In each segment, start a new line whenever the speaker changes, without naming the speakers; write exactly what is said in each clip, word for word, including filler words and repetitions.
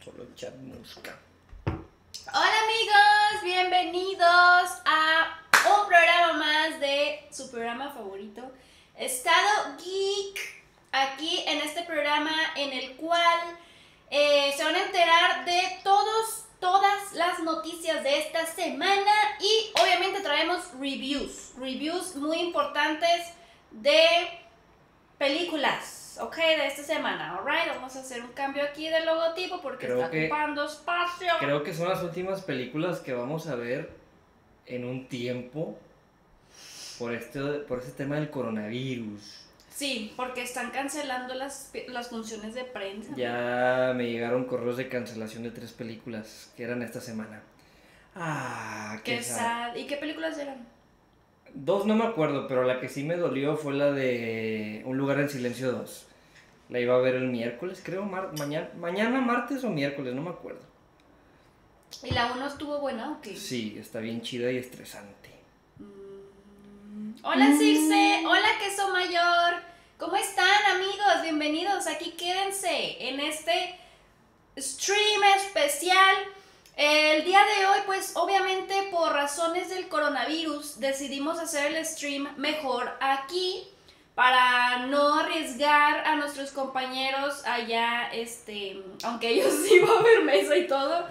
Solo chamusca.
Hola amigos, bienvenidos a un programa más de su programa favorito, Estado Geek. Aquí en este programa en el cual eh, se van a enterar de todos, todas las noticias de esta semana y obviamente traemos reviews, reviews muy importantes de películas, ok, de esta semana, alright. Vamos a hacer un cambio aquí del logotipo porque
Creo
está
que-
ocupando espacio.
Creo que son las últimas películas que vamos a ver en un tiempo por este, por este tema del coronavirus.
Sí, porque están cancelando las, las funciones de prensa.
Ya me llegaron correos de cancelación de tres películas que eran esta semana. Ah, qué
Qué
sad.
sad. ¿Y qué películas eran?
Dos no me acuerdo, pero la que sí me dolió fue la de Un lugar en silencio dos. La iba a ver el miércoles, creo, mar- mañana, mañana, martes o miércoles, no me acuerdo.
¿Y la uno estuvo buena o qué?
Sí, está bien chida y estresante.
Mm. Hola Circe, hola Queso Mayor. ¿Cómo están amigos? Bienvenidos, aquí quédense en este stream especial. El día de hoy, pues obviamente por razones del coronavirus decidimos hacer el stream mejor aquí para no arriesgar a nuestros compañeros allá, este, aunque ellos sí va a haber mesa y todo.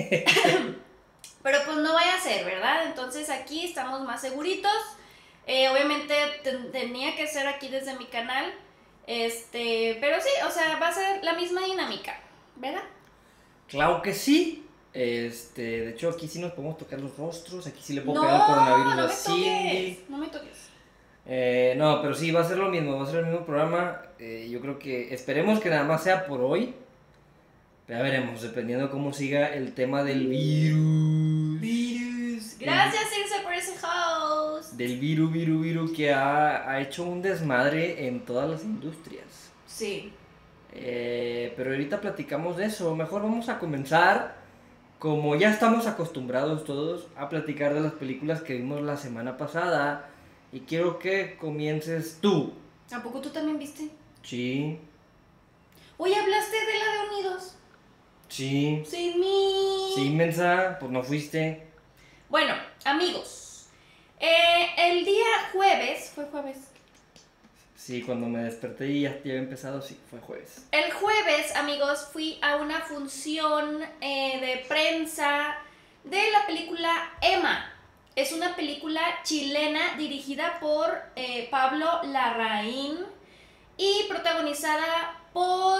Pero pues no vaya a ser, ¿verdad? Entonces aquí estamos más seguritos. Eh, obviamente ten- tenía que ser aquí desde mi canal. Este, pero sí, o sea, va a ser la misma dinámica, ¿verdad?
Claro que sí. Este, de hecho aquí sí nos podemos tocar los rostros, aquí sí le puedo
No,
pegar el coronavirus
no
a
me
Cindy.
toques, no me toques.
Eh, no, pero sí, va a ser lo mismo, va a ser el mismo programa. Eh, yo creo que esperemos que nada más sea por hoy. Ya veremos, dependiendo cómo siga el tema del virus.
Virus. Gracias, Circe, por ese host.
Del virus, virus, virus que ha, ha hecho un desmadre en todas las industrias.
Sí.
Eh, pero ahorita platicamos de eso. Mejor vamos a comenzar, como ya estamos acostumbrados todos, a platicar de las películas que vimos la semana pasada. Y quiero que comiences tú.
¿A poco tú también viste?
Sí,
Oye, ¿hablaste de la de Unidos?
sí,
Sin mí.
sí, mensa, pues no fuiste.
Bueno, amigos, eh, el día jueves, ¿fue jueves?
Sí, cuando me desperté y ya, ya había empezado, sí, fue jueves.
El jueves, amigos, fui a una función eh, de prensa de la película Emma. Es una película chilena dirigida por eh, Pablo Larraín y protagonizada por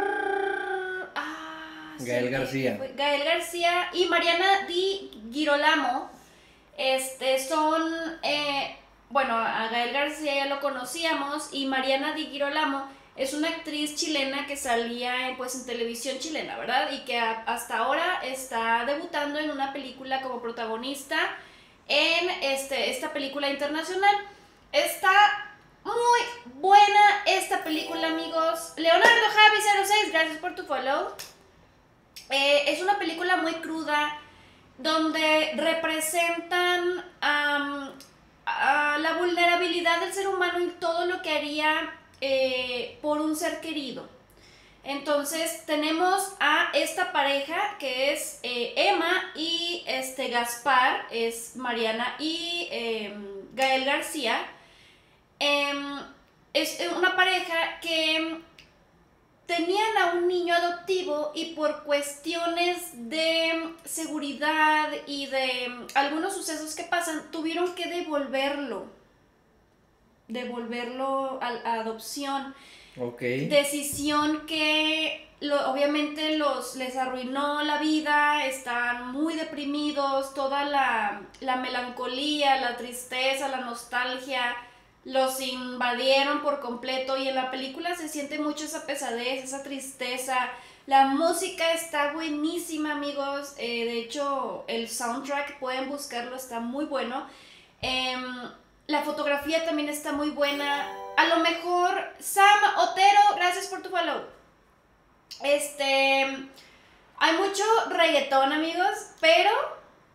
ah,
Gael
se me
García.
fue. Gael García y Mariana Di Girolamo. Este son, eh, bueno, a Gael García ya lo conocíamos y Mariana Di Girolamo es una actriz chilena que salía en, pues, en televisión chilena, ¿verdad? Y que a, hasta ahora está debutando en una película como protagonista en este, esta película internacional. Está muy buena esta película, amigos. Leonardo Javi cero seis, gracias por tu follow. Eh, es una película muy cruda donde representan um, a la vulnerabilidad del ser humano y todo lo que haría eh, por un ser querido. Entonces tenemos a esta pareja que es eh, Emma y este Gaspar, es Mariana y eh, Gael García. Eh, es una pareja que tenían a un niño adoptivo y por cuestiones de seguridad y de algunos sucesos que pasan, tuvieron que devolverlo, devolverlo a, a adopción.
Ok.
Decisión que lo, obviamente los, les arruinó la vida, están muy deprimidos, toda la, la melancolía, la tristeza, la nostalgia los invadieron por completo y en la película se siente mucho esa pesadez, esa tristeza. La música está buenísima, amigos. Eh, de hecho, el soundtrack, pueden buscarlo, está muy bueno. Eh, la fotografía también está muy buena. A lo mejor, Sam Otero, gracias por tu follow. Este, hay mucho reggaetón, amigos, pero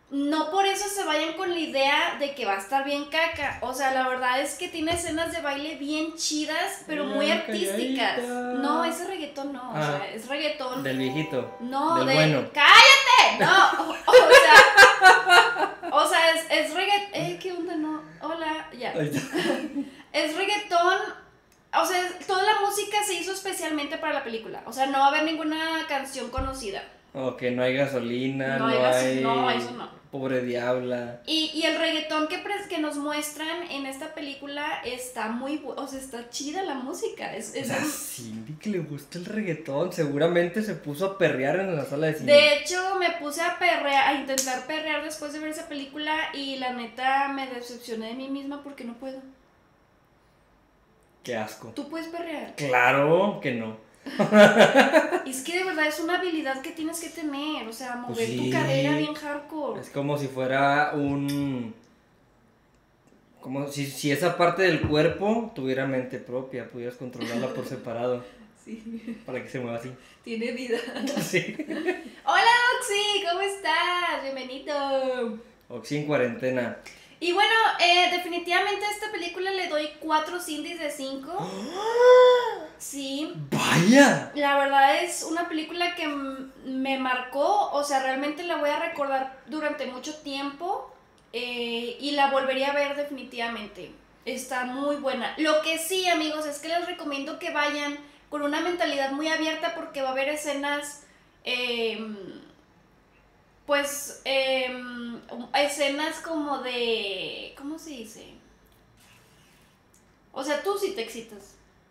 no por eso se vayan con la idea de que va a estar bien caca. O sea, la verdad es que tiene escenas de baile bien chidas, pero muy
Ay,
artísticas.
calladita.
No, ese reggaetón no,
Ah,
o sea, es reggaetón.
Del viejito.
No,
del
de.
bueno.
¡Cállate! No, o, o sea. O sea, es, es reggaetón. Eh, ¿qué onda? No. Hola, ya.
Ahí está.
Es reggaetón. O sea, toda la música se hizo especialmente para la película. O sea, no va a haber ninguna canción conocida.
Ok, no hay gasolina,
No
no,
hay gas-
hay...
no, eso no.
Pobre diabla.
Y, y el reggaetón que, pres- que nos muestran en esta película está muy bu- o sea, está chida la música. Es,
O
es
sea,
un-
Cindy que le gusta el reggaetón, seguramente se puso a perrear en la sala de cine.
De hecho, me puse a perrear, a intentar perrear después de ver esa película y la neta me decepcioné de mí misma porque no puedo.
Qué asco.
¿Tú puedes perrear?
Claro que no.
Es que de verdad es una habilidad que tienes que tener, o sea, mover
Pues sí.
tu cadera bien hardcore.
Es como si fuera un... Como si, si esa parte del cuerpo tuviera mente propia, pudieras controlarla por separado.
Sí,
Para que se mueva así.
tiene vida.
Sí.
Hola Oxy, ¿cómo estás? Bienvenido.
Oxy en cuarentena.
Y bueno, eh, definitivamente a esta película le doy cuatro Cindy's de cinco. Sí,
¡Vaya!
la verdad es una película que m- me marcó, o sea, realmente la voy a recordar durante mucho tiempo eh, y la volvería a ver definitivamente. Está muy buena. Lo que sí, amigos, es que les recomiendo que vayan con una mentalidad muy abierta porque va a haber escenas, eh, pues, eh, escenas como de, ¿cómo se dice? O sea, tú sí te excitas.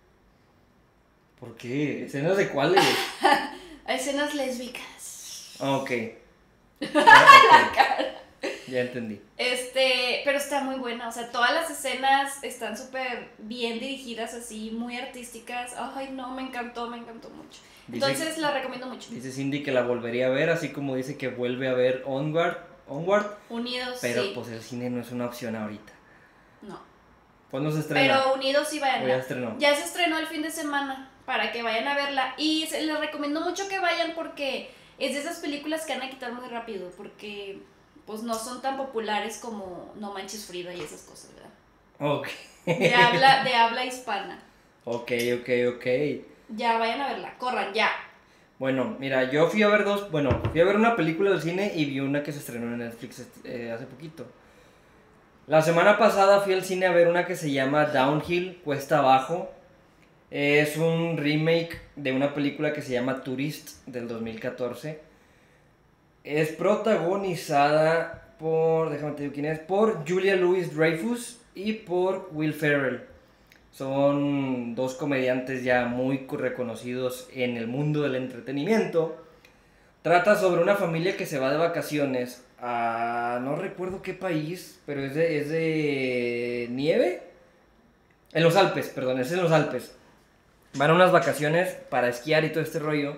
¿Por qué? ¿Escenas de cuáles?
Escenas lésbicas.
Ah, ok. Ah, ok. Ya entendí.
Este, pero está muy buena, o sea, todas las escenas están súper bien dirigidas, así, muy artísticas. Ay, no, me encantó, me encantó mucho.
Dice-
Entonces la recomiendo mucho.
Dice Cindy que la volvería a ver, así como dice que vuelve a ver Onward, Onward
Unidos,
pero
sí.
pues el cine no es una opción ahorita.
No.
¿Cuándo se estrena?
Pero Unidos sí vayan.
¿O ya estrenó?
Ya se estrenó el fin de semana para que vayan a verla. Y se, les recomiendo mucho que vayan porque es de esas películas que van a quitar muy rápido. Porque pues no son tan populares como No Manches Frida y esas cosas, ¿verdad?
Ok.
De habla, de habla hispana.
Ok, ok, ok.
Ya, vayan a verla, corran, ya.
Bueno, mira, yo fui a ver dos, bueno, fui a ver una película del cine y vi una que se estrenó en Netflix eh, hace poquito. La semana pasada fui al cine a ver una que se llama Downhill, Cuesta Abajo. Es un remake de una película que se llama Tourist del dos mil catorce. Es protagonizada por, déjame te digo quién es, por Julia Louis-Dreyfus y por Will Ferrell. Son dos comediantes ya muy reconocidos en el mundo del entretenimiento. Trata sobre una familia que se va de vacaciones a... no recuerdo qué país, pero es de, es de nieve. En los Alpes, perdón, es en los Alpes. Van a unas vacaciones para esquiar y todo este rollo.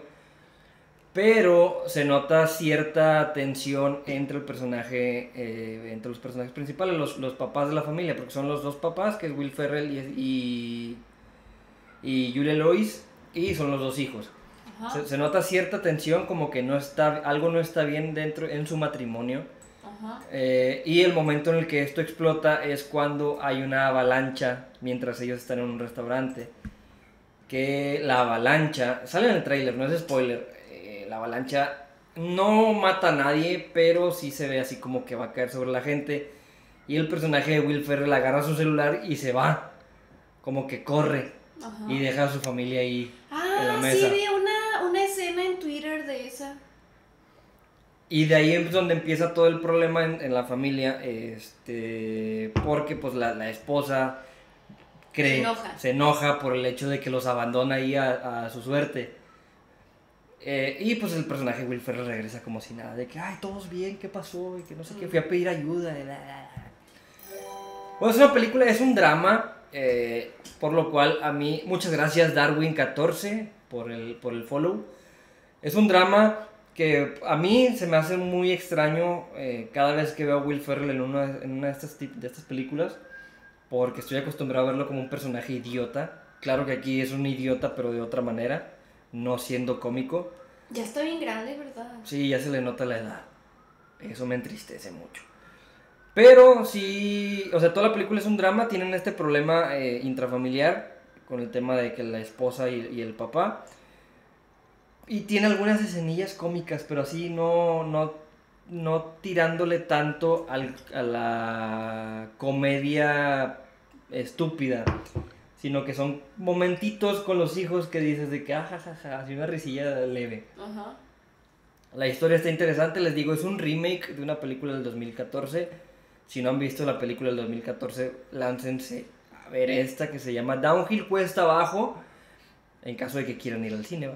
Pero se nota cierta tensión entre el personaje, eh, entre los personajes principales, los, los papás de la familia, porque son los dos papás, que es Will Ferrell y, y, y Julia Louis, y son los dos hijos.
Ajá.
Se, se nota cierta tensión, como que no está, algo no está bien dentro en su matrimonio.
Ajá.
Eh, y el momento en el que esto explota es cuando hay una avalancha mientras ellos están en un restaurante. Que la avalancha, sale en el tráiler, no es spoiler, eh, la avalancha no mata a nadie, pero sí se ve así como que va a caer sobre la gente. Y el personaje de Will Ferrell agarra su celular y se va, como que corre
Ajá.
y deja a su familia ahí en la
Ah,
mesa.
sí, vi una, una escena en Twitter de esa.
Y de ahí es donde empieza todo el problema en, en la familia, este, porque pues la, la esposa cree,
Se enoja.
se enoja por el hecho de que los abandona ahí a, a su suerte. Eh, y pues el personaje Will Ferrell regresa como si nada, de que, ay, todos bien, ¿qué pasó? Y que no sé qué, fui a pedir ayuda. Bueno, es una película, es un drama, eh, por lo cual a mí, muchas gracias Darwin catorce por el, por el follow. Es un drama que a mí se me hace muy extraño eh, cada vez que veo a Will Ferrell en una, en una de, estas, tip- de estas películas, porque estoy acostumbrado a verlo como un personaje idiota. Claro que aquí es un idiota, pero de otra manera, no siendo cómico.
Ya está bien grande, ¿verdad?
Sí, ya se le nota la edad. Eso me entristece mucho. Pero sí, o sea, toda la película es un drama, tienen este problema eh, intrafamiliar con el tema de que la esposa y, y el papá. Y tiene algunas escenillas cómicas, pero así no, no, no tirándole tanto al, a la comedia estúpida, sino que son momentitos con los hijos que dices de que ajajaja, así una risilla leve.
Ajá.
La historia está interesante, les digo, es un remake de una película del dos mil catorce. Si no han visto la película del dos mil catorce, láncense a ver esta que se llama Downhill Cuesta Abajo, en caso de que quieran ir al cine, ¿va?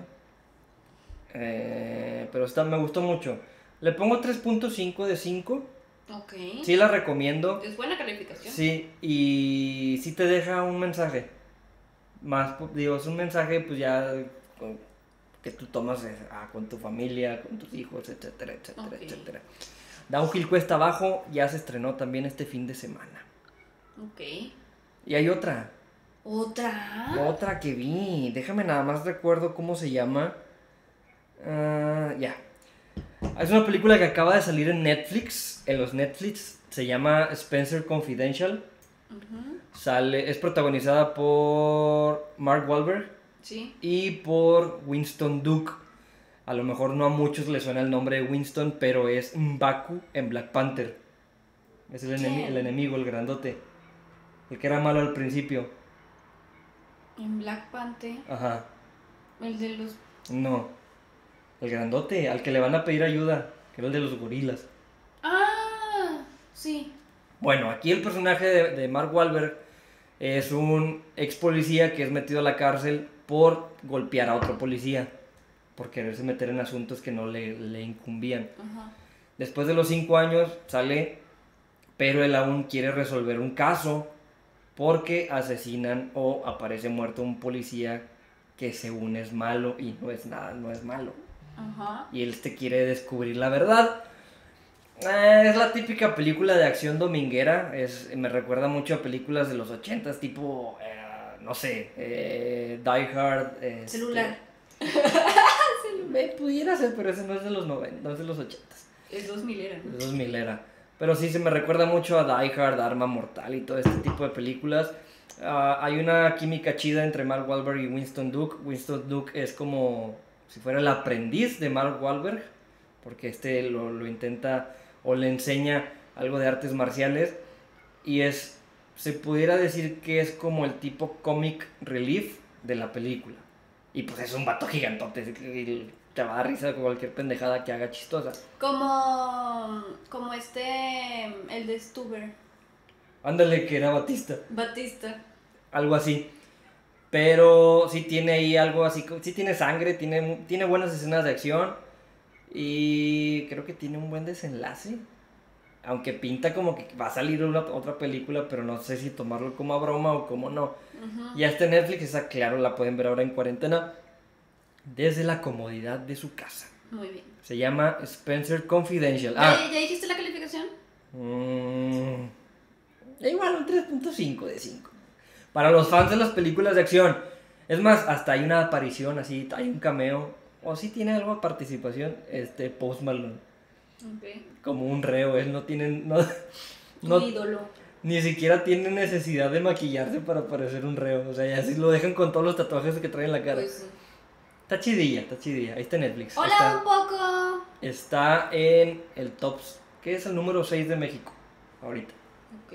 Eh, pero esta me gustó mucho. Le pongo tres punto cinco de cinco.
Ok.
Sí la recomiendo.
Es buena calificación.
Sí, y sí te deja un mensaje. Más, digo, es un mensaje pues ya que tú tomas eh, ah, con tu familia, con tus hijos, etcétera, etcétera,
Ok.
etcétera. Downhill Cuesta Abajo ya se estrenó también este fin de semana.
Ok.
Y hay otra,
¿Otra?
otra que vi. Déjame nada más recuerdo cómo se llama. Ah, ya. Es una película que acaba de salir en Netflix. En los Netflix se llama Spencer Confidential.
Ujú.
Sale, es protagonizada por Mark Wahlberg
Sí.
y por Winston Duke. A lo mejor no a muchos les suena el nombre de Winston, pero es M'Baku en Black Panther. Es el, enemi-
¿Quién?
el enemigo, el grandote. El que era malo al principio.
En Black Panther.
Ajá.
El de los.
No. El grandote, al que le van a pedir ayuda, que era el de los gorilas.
Ah, sí.
Bueno, aquí el personaje de, de Mark Wahlberg es un ex policía que es metido a la cárcel por golpear a otro policía, por quererse meter en asuntos que no le, le incumbían.
Ajá.
Después de los cinco años sale, pero él aún quiere resolver un caso porque asesinan o aparece muerto un policía que según es malo y no es nada, no es malo.
Ajá.
Y él te quiere descubrir la verdad. Eh, es la típica película de acción dominguera. Es, me recuerda mucho a películas de los ochentas, tipo, eh, no sé, eh, Die Hard. este,
Celular.
Me pudiera ser, pero ese no es de los noventa, no es de los ochentas.
Es dos mil era,
Es
¿no?
dos mil era. Pero sí se me recuerda mucho a Die Hard, Arma Mortal y todo este tipo de películas. Ah, hay una química chida entre Mark Wahlberg y Winston Duke. Winston Duke es como si fuera el aprendiz de Mark Wahlberg, porque este lo, lo intenta o le enseña algo de artes marciales. Y es, se pudiera decir que es como el tipo comic relief de la película. Y pues es un vato gigantote, y te va a dar risa con cualquier pendejada que haga chistosa.
Como. Como este. El de Stuber.
Ándale, que era Batista.
Batista.
Algo así. Pero sí tiene ahí algo así, sí tiene sangre, tiene, tiene buenas escenas de acción. Y creo que tiene un buen desenlace. Aunque pinta como que va a salir una, otra película, pero no sé si tomarlo como a broma o como no.
Ujú.
Ya está en Netflix, esa claro, la pueden ver ahora en cuarentena. Desde la comodidad de su casa.
Muy bien.
Se llama Spencer Confidential.
¿Ya,
Ah,
¿Ya dijiste la calificación?
mm, igual un tres punto cinco de cinco. Para los fans de las películas de acción. Es más, hasta hay una aparición así, hay un cameo. O sí tiene algo de participación, este Post Malone.
Ok.
Como un reo, él no tiene, no,
Tu
no,
ídolo.
ni siquiera tiene necesidad de maquillarse para parecer un reo. O sea, ya así lo dejan con todos los tatuajes que trae en la cara.
Pues sí.
Está chidilla, está chidilla. Ahí está en Netflix.
Hola,
está,
un poco.
está en el Tops, que es el número seis de México. Ahorita.
Ok.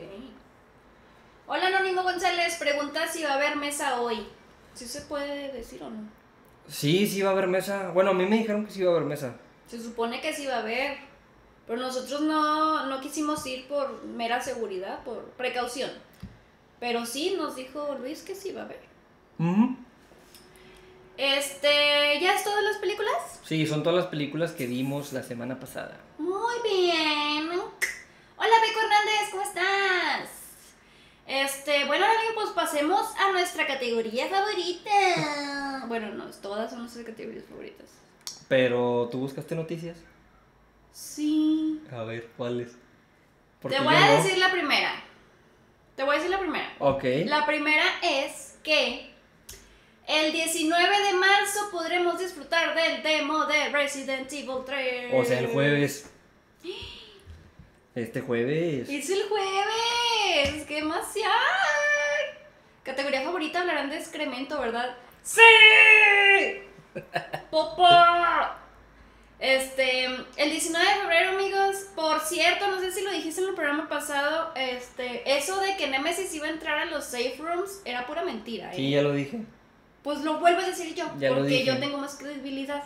Hola, Anónimo González. Pregunta si va a haber mesa hoy. ¿Sí se puede decir o no?
Sí, sí va a haber mesa. Bueno, a mí me dijeron que sí va a haber mesa.
Se supone que sí va a haber. Pero nosotros no, no quisimos ir por mera seguridad, por precaución. Pero sí, nos dijo Luis que sí va a haber.
Ujú.
Este, ¿ya es todas las películas?
Sí, son todas las películas que vimos la semana pasada.
Muy bien. Hola, Beco Hernández, ¿cómo estás? Este, bueno, ahora bien, pues pasemos a nuestra categoría favorita. Bueno, no, todas son nuestras categorías favoritas.
Pero, ¿tú buscaste noticias?
Sí.
A ver, ¿cuáles?
Te voy a decir la primera. Te voy a decir la primera.
Ok.
La primera es que el diecinueve de marzo podremos disfrutar del demo de Resident Evil tres.
O sea, el jueves. Este jueves.
¡Es el jueves! ¡Qué demasiado! Categoría favorita, hablarán de excremento, ¿verdad? ¡Sí! ¡Popó! Este, el diecinueve de febrero, amigos, por cierto, no sé si lo dijiste en el programa pasado, este, eso de que Nemesis iba a entrar a los safe rooms era pura mentira, ¿eh?
Sí, ya lo dije.
Pues lo vuelvo a decir yo,
Ya lo
porque
dije.
yo tengo más credibilidad.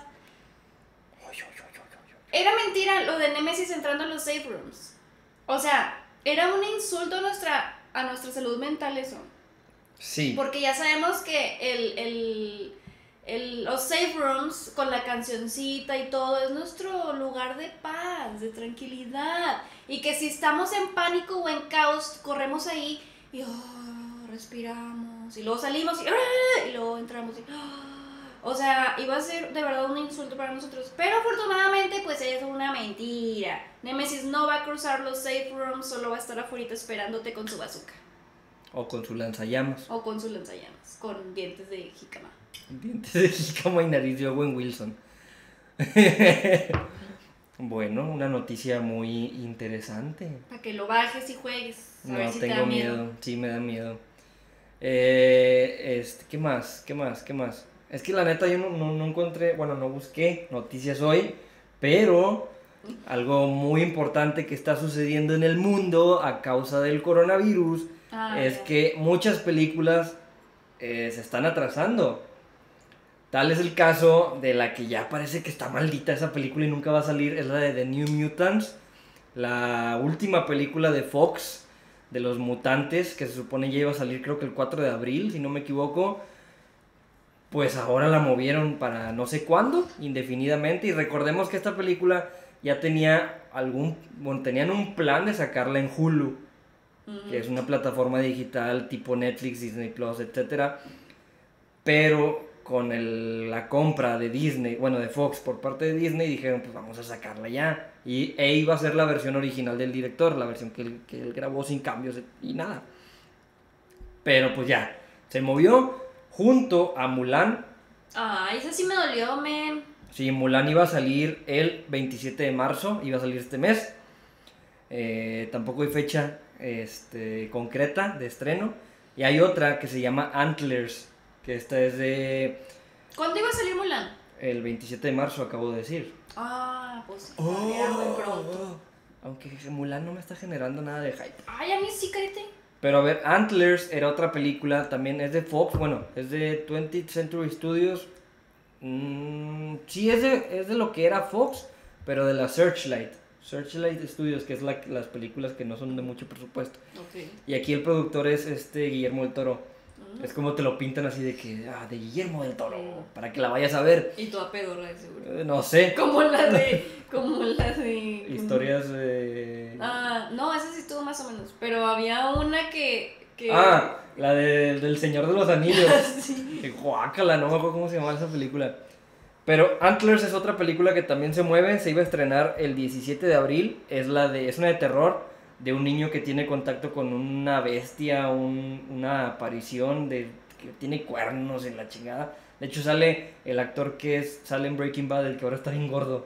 Era mentira lo de Nemesis entrando a los safe rooms. O sea, era un insulto a nuestra, a nuestra salud mental eso.
Sí.
Porque ya sabemos que el, el, el, los safe rooms con la cancioncita y todo es nuestro lugar de paz, de tranquilidad. Y que si estamos en pánico o en caos, corremos ahí y oh, respiramos. Y luego salimos y, ¡ah! Y luego entramos y... ¡ah! O sea, iba a ser de verdad un insulto para nosotros. Pero afortunadamente, pues es una mentira. Nemesis no va a cruzar los safe rooms, solo va a estar afuera esperándote con su bazooka.
O con su lanzallamas.
O con su lanzallamas, con dientes de jícama.
Dientes de jícama y nariz de Owen Wilson. Bueno, una noticia muy interesante.
Para que lo bajes y juegues. A
No,
ver si te
tengo
da
miedo.
miedo.
Sí, me da miedo. Eh, este, ¿qué más? ¿Qué más? ¿Qué más? Es que la neta yo no, no, no encontré, bueno, no busqué noticias hoy, pero algo muy importante que está sucediendo en el mundo a causa del coronavirus
Ah,
es
ya.
que muchas películas eh, se están atrasando. Tal es el caso de la que ya parece que está maldita esa película y nunca va a salir, es la de The New Mutants, la última película de Fox de los mutantes que se supone ya iba a salir creo que el cuatro de abril, si no me equivoco. Pues ahora la movieron para no sé cuándo, indefinidamente, y recordemos que esta película ya tenía algún, bueno, tenían un plan de sacarla en Hulu,
Ujú.
que es una plataforma digital tipo Netflix, Disney Plus, etcétera. Pero con el- la compra de Disney, bueno, de Fox por parte de Disney, dijeron, pues vamos a sacarla ya. Y e iba a ser la versión original del director, la versión que él, que él grabó sin cambios y nada. Pero pues ya, se movió junto a Mulan.
Ay, esa sí me dolió, men.
Sí, Mulan iba a salir el veintisiete de marzo, iba a salir este mes. Eh, tampoco hay fecha este, concreta de estreno. Y hay otra que se llama Antlers, que esta es de
¿Cuándo iba a salir Mulan?
el veintisiete de marzo, acabo de decir.
Ah, pues era muy pronto.
Aunque Mulan no me está generando nada de hype.
Ay, a mí sí, cállate.
Pero a ver, Antlers era otra película, también es de Fox, bueno, es de twentieth Century Studios. Mm, sí, es de, es de lo que era Fox, pero de la Searchlight. Searchlight Studios, que es la, las películas que no son de mucho presupuesto.
Ok.
Y aquí el productor es este Guillermo del Toro.
Mm.
Es como te lo pintan así de que, ah, de Guillermo del Toro, para que la vayas a ver.
Y toda pedorra, de seguro.
Eh, no sé,
Como la de. Como la de.
historias de...
Ah, no, esa sí estuvo más o menos. Pero había una que. que...
Ah, la de- del Señor de los Anillos.
Sí.
Que guácala, no me acuerdo cómo se llamaba esa película. Pero Antlers es otra película que también se mueve, se iba a estrenar el diecisiete de abril, es la de es una de terror de un niño que tiene contacto con una bestia, un- una aparición de que tiene cuernos en la chingada. De hecho sale el actor que es sale en Breaking Bad, el que ahora está bien gordo.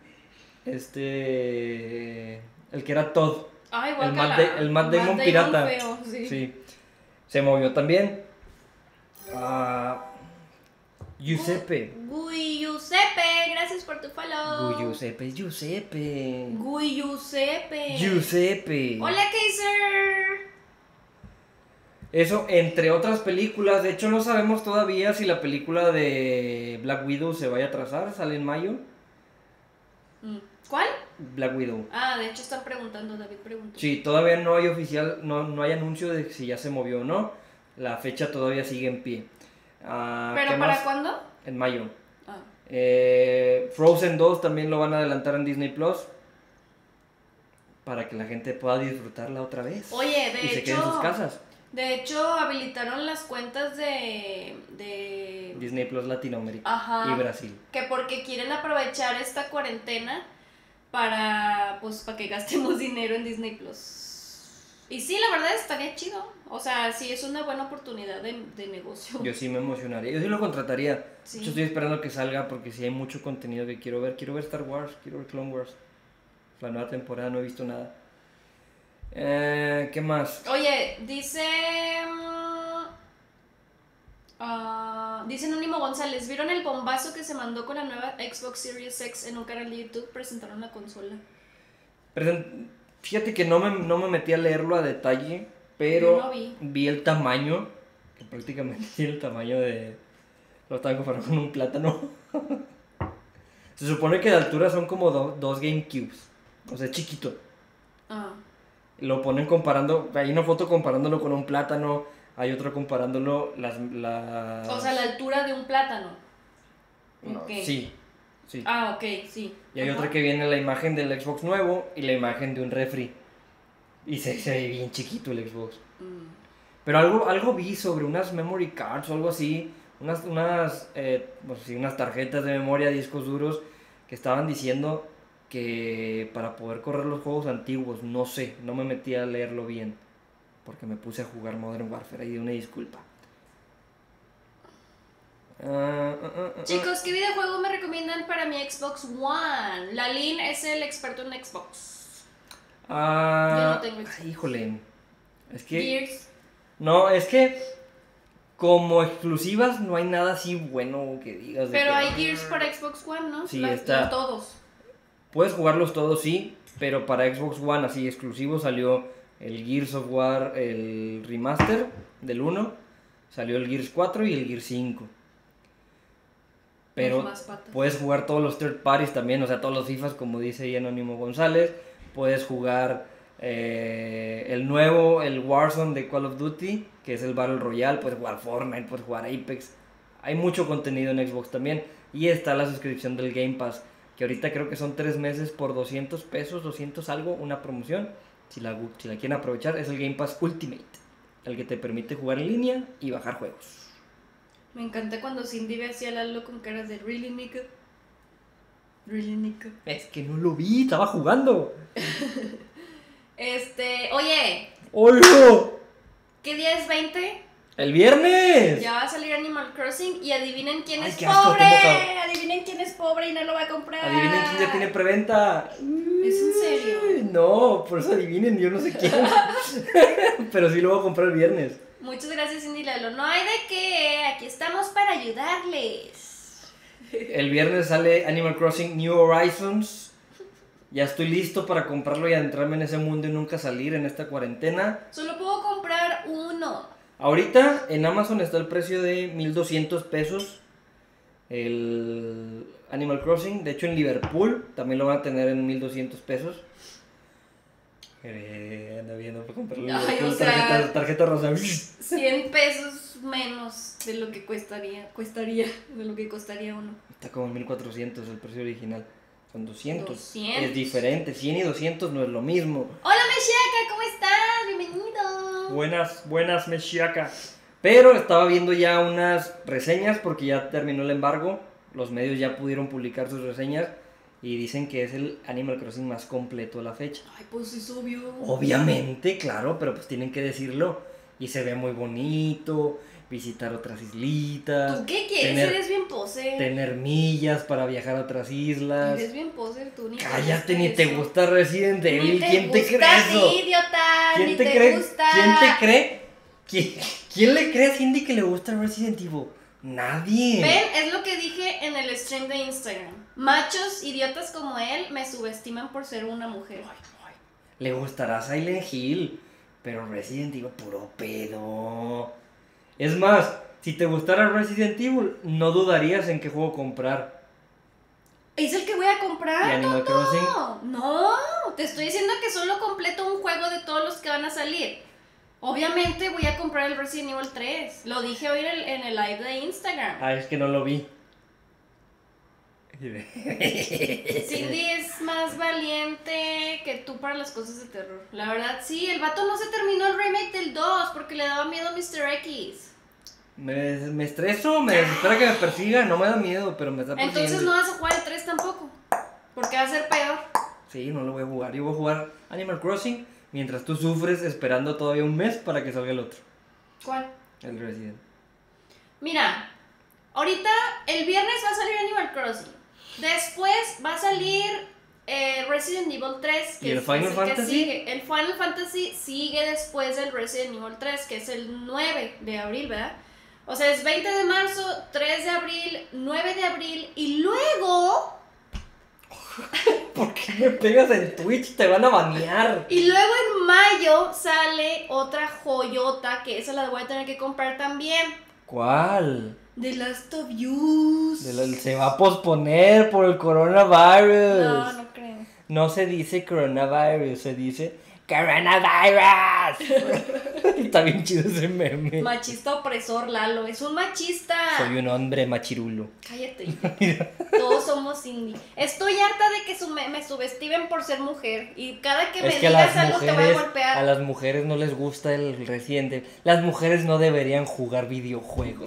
Este el que era Todd.
Ay,
El
guácala.
Matt, Da- el Matt Damon pirata.
feo, sí.
Sí. Se movió también. Ah, Giuseppe.
Gui Giuseppe, gracias por tu follow.
Giuseppe, Giuseppe.
Gui Giuseppe.
Giuseppe.
Hola, Kaiser.
Eso, entre otras películas. De hecho, no sabemos todavía si la película de Black Widow se vaya a atrasar. Sale en mayo.
Mm, ¿Cuál?
Black Widow.
Ah, de hecho están preguntando, David preguntó.
Sí, todavía no hay oficial, no, no hay anuncio de si ya se movió o no. La fecha todavía sigue en pie. Ah,
¿Pero
¿qué
para
más?
cuándo?
En mayo.
Ah.
Eh, Frozen dos también lo van a adelantar en Disney Plus. Para que la gente pueda disfrutarla otra vez.
Oye, de
y se quede en sus
hecho,
casas.
de hecho habilitaron las cuentas de, de
Disney Plus Latinoamérica
Ajá.
y Brasil.
que porque quieren aprovechar esta cuarentena para pues para que gastemos dinero en Disney Plus. Y sí, la verdad estaría chido. O sea, sí es una buena oportunidad de, de negocio.
Yo sí me emocionaría. Yo sí lo contrataría.
Sí.
Yo estoy esperando que salga porque sí hay mucho contenido que quiero ver. Quiero ver Star Wars, quiero ver Clone Wars. La nueva temporada no he visto nada. Eh, ¿Qué más?
Oye, dice... Uh, dice Anónimo González, ¿vieron el bombazo que se mandó con la nueva Xbox Series X en un canal de YouTube? Presentaron la consola.
Present- Fíjate que no me, no me metí a leerlo a detalle, pero
Yo no vi.
vi el tamaño, que prácticamente tiene el tamaño de... Lo estaban comparando con un plátano. Se supone que de altura son como do- dos GameCubes, o sea, chiquito.
Ah.
Lo ponen comparando, hay una foto comparándolo con un plátano, hay otra comparándolo las... las...
O sea, la altura de un plátano.
No,
Ok.
sí, sí.
Ah, ok, sí.
Y hay
Ajá.
otra que viene la imagen del Xbox nuevo y la imagen de un refri. Y se, se ve bien chiquito el Xbox.
Mm.
Pero algo, algo vi sobre unas memory cards o algo así. Unas, unas, eh, pues sí, unas tarjetas de memoria, discos duros, que estaban diciendo que para poder correr los juegos antiguos, no sé, no me metí a leerlo bien. Porque me puse a jugar Modern Warfare, ahí una disculpa. Ah, ah, ah, ah.
Chicos, ¿qué videojuego me recomiendan para mi Xbox One? Lalin es el experto en Xbox.
Ah,
Yo no tengo Xbox.
ay, híjole. Es que...
Gears.
No, es que como exclusivas no hay nada así bueno que digas. de
Pero
que,
hay
"Ah".
Gears para Xbox One, ¿no?
Sí,
Las-
está.
los todos.
Puedes jugarlos todos, sí, pero para Xbox One así exclusivo salió el Gears of War, el remaster del uno, salió el Gears cuatro y el Gears cinco. Pero
Los más patas.
puedes jugar todos los third parties también, o sea, todos los FIFAs, como dice ahí Anónimo González. Puedes jugar eh, el nuevo, el Warzone de Call of Duty, que es el Battle Royale. Puedes jugar Fortnite, puedes jugar Apex. Hay mucho contenido en Xbox también. Y está la suscripción del Game Pass, que ahorita creo que son tres meses por doscientos pesos, doscientos algo, una promoción. Si la, si la quieren aprovechar, es el Game Pass Ultimate, el que te permite jugar en línea y bajar juegos.
Me encanta cuando Cindy ve así a Lalo con caras de really nigga. Really nigga.
Es que no lo vi, estaba jugando.
Este, oye,
¡Hola!
¿qué día es veinte?
¡El viernes!
Ya va a salir Animal Crossing y adivinen quién
Ay,
es
qué asco,
pobre.
estoy mojado.
Adivinen quién es pobre y no lo va a comprar.
Adivinen quién ya tiene preventa.
¿Es en serio?
No, por eso adivinen, yo no sé quién. Pero sí lo voy a comprar el viernes.
Muchas gracias, Cindy Lalo. No hay de qué, aquí estamos para ayudarles.
El viernes sale Animal Crossing New Horizons. Ya estoy listo para comprarlo y adentrarme en ese mundo y nunca salir en esta cuarentena.
Solo puedo comprar uno.
Ahorita en Amazon está el precio de mil doscientos pesos el Animal Crossing. De hecho en Liverpool también lo van a tener en mil doscientos pesos. Eh, anda viendo para comprarlo. en
Ay,
Liverpool,
o sea,
tarjeta, tarjeta rosa.
cien pesos menos de lo que costaría, costaría, de lo que costaría uno.
Está como en mil cuatrocientos el precio original. Son doscientos.
doscientos.
Es diferente. cien y doscientos no es lo mismo.
Hola, Meshiaka, ¿cómo estás? Bienvenido.
Buenas, buenas, Meshiaka. Pero estaba viendo ya unas reseñas porque ya terminó el embargo. Los medios ya pudieron publicar sus reseñas y dicen que es el Animal Crossing más completo de la fecha.
Ay, pues es obvio.
Obviamente, claro, pero pues tienen que decirlo. Y se ve muy bonito, visitar otras islitas,
¿Tú qué quieres?
tener-
Eres bien poser.
tener millas para viajar a otras islas.
Eres bien poser, tú ni te
Cállate,
gusta
ni te
eso.
gusta Resident
Ni
Evil.
te
¿Quién te
gusta
cree
a
eso?
ti, idiota.
¿Quién
Ni
te,
te
cree?
gusta.
¿Quién te cree? ¿Quién, quién le cree a Cindy que le gusta Resident Evil? Nadie.
Ven, es lo que dije en el stream de Instagram. Machos idiotas como él me subestiman por ser una mujer.
Ay, ay. Le gustará Silent Hill, pero Resident Evil puro pedo. Es más, si te gustara Resident Evil, no dudarías en qué juego comprar.
¿Es el que voy a
¿Y
comprar,
Animal
tonto?
Crossing?
No, te estoy diciendo que solo completo un juego de todos los que van a salir. Obviamente voy a comprar el Resident Evil tres. Lo dije hoy en el, en el live de Instagram.
Ah, es que no lo vi.
Cindy es más valiente que tú para las cosas de terror. La verdad, sí, el vato no se terminó el remake del dos porque le daba miedo a mister X.
Me, me estreso, me desespera que me persiga, no me da miedo, pero me está persiguiendo.
Entonces no vas a jugar el tres tampoco. Porque va a ser peor.
Sí, no lo voy a jugar. Yo voy a jugar Animal Crossing mientras tú sufres esperando todavía un mes para que salga el otro,
¿Cuál?
el Resident.
Mira, ahorita el viernes va a salir Animal Crossing. Después va a salir eh, Resident Evil tres, que
¿Y el
es,
Final
es el
Fantasy?
que sigue. El Final Fantasy sigue después del Resident Evil tres, que es el nueve de abril, ¿verdad? O sea, es veinte de marzo, tres de abril, nueve de abril y luego...
¿Por qué me pegas en Twitch? Te van a banear.
Y luego en mayo sale otra joyota, que esa la voy a tener que comprar también.
¿Cuál?
The Last of Us.
De la- se va a posponer por el coronavirus.
No, no creo.
No se dice coronavirus, se dice coronavirus. Está bien chido ese meme.
Machista opresor, Lalo. Es un machista.
Soy un hombre machirulo.
Cállate. Todos somos indie. Estoy harta de que su- me, me subestimen por ser mujer. Y cada que me
Es que a
digas
las
algo te voy a
mujeres,
golpear.
a las mujeres no les gusta el reciente. Las mujeres no deberían jugar videojuegos.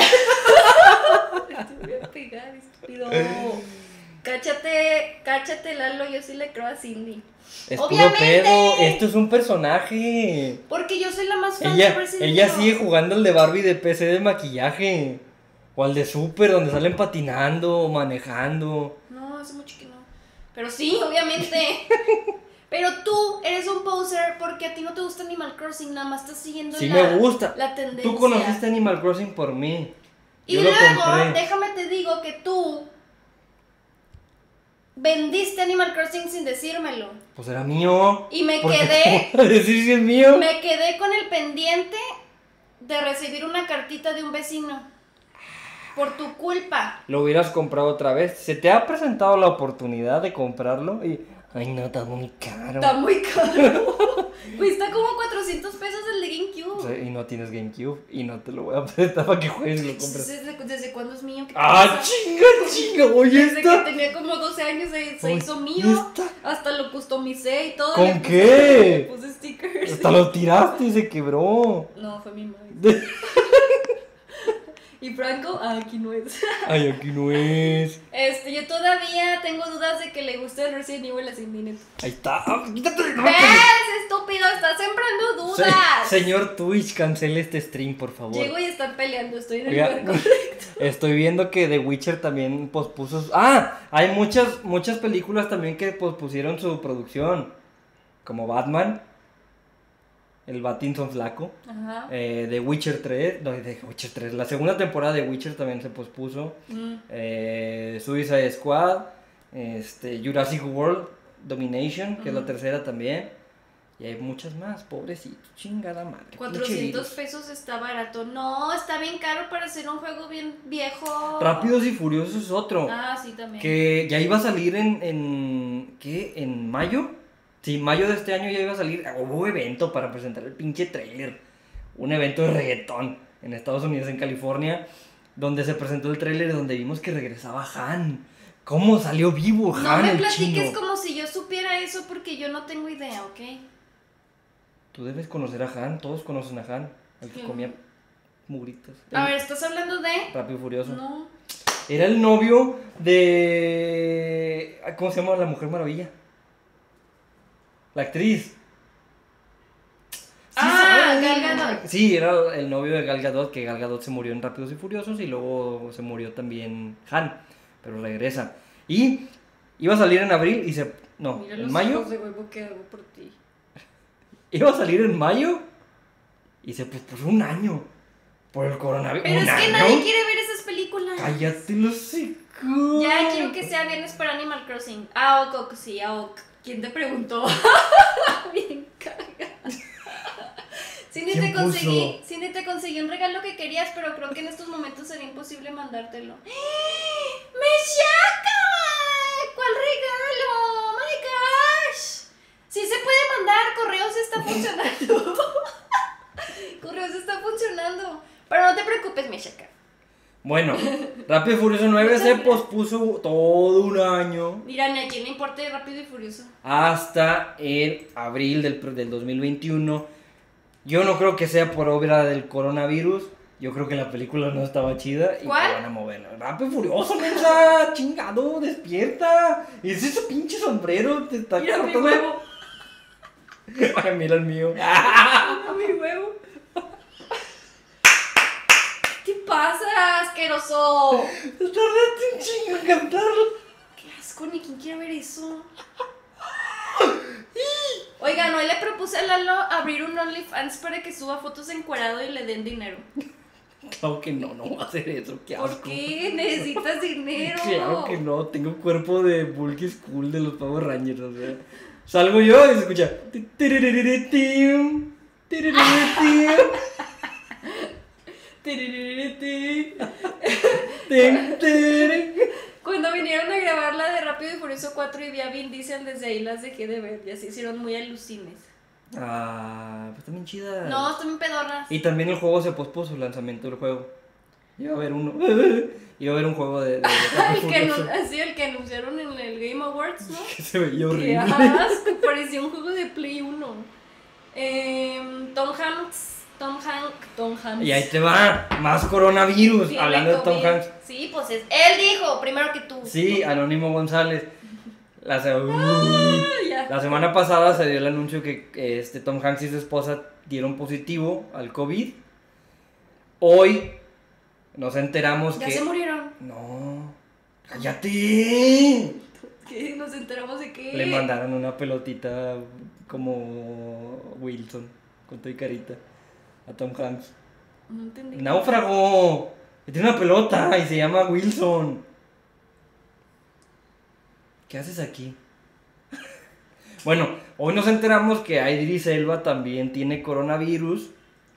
Te voy a pegar, estúpido. Cáchate, cáchate, Lalo. Yo sí le creo a Cindy.
Es
Obviamente.
puro pedo. Esto es un personaje.
Porque yo soy la más fan de
Ella,
Resident
ella
Evil.
sigue jugando al de Barbie de P C de maquillaje. O al de Super, donde salen patinando o manejando.
No, hace mucho que no. Pero sí, obviamente. Pero tú eres un poser porque a ti no te gusta Animal Crossing, nada más estás siguiendo
Sí
la,
me gusta.
la tendencia.
Tú conociste Animal Crossing por mí.
Y
Yo lo
luego,
compré.
déjame te digo que tú vendiste Animal Crossing sin decírmelo.
Pues era mío.
Y me
¿Por qué
quedé,
te voy a decir si es mío?
me quedé con el pendiente de recibir una cartita de un vecino. Por tu culpa.
Lo hubieras comprado otra vez. Se te ha presentado la oportunidad de comprarlo y... Ay, no, está muy caro.
Está muy caro. Cuesta como cuatrocientos pesos el de GameCube.
O sea, y no tienes GameCube y no te lo voy a prestar para que juegues y lo compres.
¿Desde, desde cuándo es mío? ¿Qué te
¡Ah,
pasa?
chinga, chinga! Oye,
Desde
esta...
que tenía como doce años se, se
Oye,
hizo mío.
esta-
Hasta lo customicé y todo.
¿Con
le puse-
qué?
Le puse stickers.
Hasta lo tiraste y se quebró.
No, fue mi madre. Y Franco, ah, aquí no es.
Ay, aquí no es.
Este, yo todavía tengo dudas de que le guste el Resident Evil a Cindy, neta.
Ahí está. Ah, quítate.
¿Ves, estúpido? Estás sembrando dudas.
Se- señor Twitch, cancele este stream, por favor.
Llego y están peleando, estoy en el
Oiga,
lugar correcto.
estoy viendo que The Witcher también pospuso. su- Ah, hay muchas, muchas películas también que pospusieron su producción. Como Batman, el Pattinson flaco.
Ajá.
Eh, The Witcher tres, no, The Witcher tres, la segunda temporada de Witcher también se pospuso.
Mm.
Eh, Suicide Squad, este, Jurassic World Domination, que es la
Ujú.
tercera también. Y hay muchas más, pobrecito, chingada madre. pinche
cuatrocientos
virus.
pesos está barato. No, está bien caro para hacer un juego bien viejo.
Rápidos y Furiosos es otro.
Ah, sí, también.
Que ya iba a salir en, en. ¿Qué? ¿En mayo? Sí, mayo de este año ya iba a salir. Hubo evento para presentar el pinche trailer. Un evento de reggaetón en Estados Unidos, en California. Donde se presentó el trailer donde vimos que regresaba Han. ¿Cómo salió vivo
No
Han,
me
el
platiques
chino?
como si yo supiera eso porque yo no tengo idea, ¿ok?
Tú debes conocer a Han, todos conocen a Han. El que
Sí.
comía muritas.
A
El
ver, ¿estás hablando de...?
Rápido y Furioso.
No.
Era el novio de... ¿Cómo se llama la Mujer Maravilla? La actriz.
Ah,
¿sabes?
Gal Gadot.
Sí, era el novio de Gal Gadot, que Gal Gadot se murió en Rápidos y Furiosos y luego se murió también Han, pero regresa. Y iba a salir en abril y se... No,
Mira
en
los
mayo.
ojos de huevo que hago por ti.
Iba a salir en mayo y se pospuso un año por el coronavirus.
Pero
¿Un
es que
año?
nadie quiere ver esas películas.
Cállate los hocico.
Ya quiero que sea viernes para Animal Crossing. Ah, ok, ok, sí, ah, ok. ¿Quién te preguntó? Bien caga. Cindy,
¿Quién
te conseguí,
puso?
Cindy, te conseguí un regalo que querías, pero creo que en estos momentos sería imposible mandártelo. ¡Meshaca! ¿Cuál regalo? ¡Oh my gosh! Sí se puede mandar, Correos está funcionando. Correos está funcionando. Pero no te preocupes, Meshaca.
Bueno, Rápido y Furioso nueve se pospuso todo un año
Mira, ni a quién le importa de Rápido y Furioso.
hasta el abril del, del dos mil veintiuno. Yo no creo que sea por obra del coronavirus. Yo creo que la película no estaba chida y
¿Cuál?
que van a moverla. Rápido y Furioso, mensa, chingado, despierta. Es ese pinche sombrero, te está
Mira mi
cortando-
huevo.
Ay, mira el mío.
Mira mi huevo. ¿Qué te pasa, asqueroso?
Tardaste un chingo en cantarlo.
Qué asco. asco, ni quién quiere ver eso. Oigan, hoy le propuse a Lalo abrir un OnlyFans para que suba fotos encuerado y le den dinero.
Claro que no, no va a hacer eso, qué asco.
¿Por qué? Necesitas dinero.
Claro que no, tengo cuerpo de Bulky School de los Power Rangers, o sea. Salgo yo y se escucha.
Cuando vinieron a grabar la de Rápido y Furioso cuatro y vi a Vin Diesel, desde ahí las dejé de ver. Ya se hicieron muy alucines.
Ah, pues también chida.
No, están bien pedorras.
Y también el juego se pospuso el lanzamiento del juego. Iba a haber uno. Iba a haber un juego de. de, de
el, que anun- así, el que anunciaron en el Game Awards, ¿no?
Que se veía horrible.
Qué asco, parecía un juego de Play uno. Eh, Tom Hanks. Tom Hanks. Tom Hanks.
Y ahí te va, más coronavirus.
Tiene
Hablando de Tom
COVID.
Hanks.
Sí, pues es. Él dijo primero que tú.
Sí, Anónimo González. La, se-
Ah, ya.
la semana pasada se dio el anuncio que eh, este Tom Hanks y su esposa dieron positivo al COVID. Hoy nos enteramos
Ya
que.
se murieron.
No, cállate.
¿Qué? ¿Nos enteramos de qué?
Le mandaron una pelotita como Wilson, con tu carita, a Tom Hanks.
No entendí.
¡Náufrago! Que tiene una pelota y se llama Wilson. ¿Qué haces aquí? Bueno, hoy nos enteramos que Idris Elba también tiene coronavirus.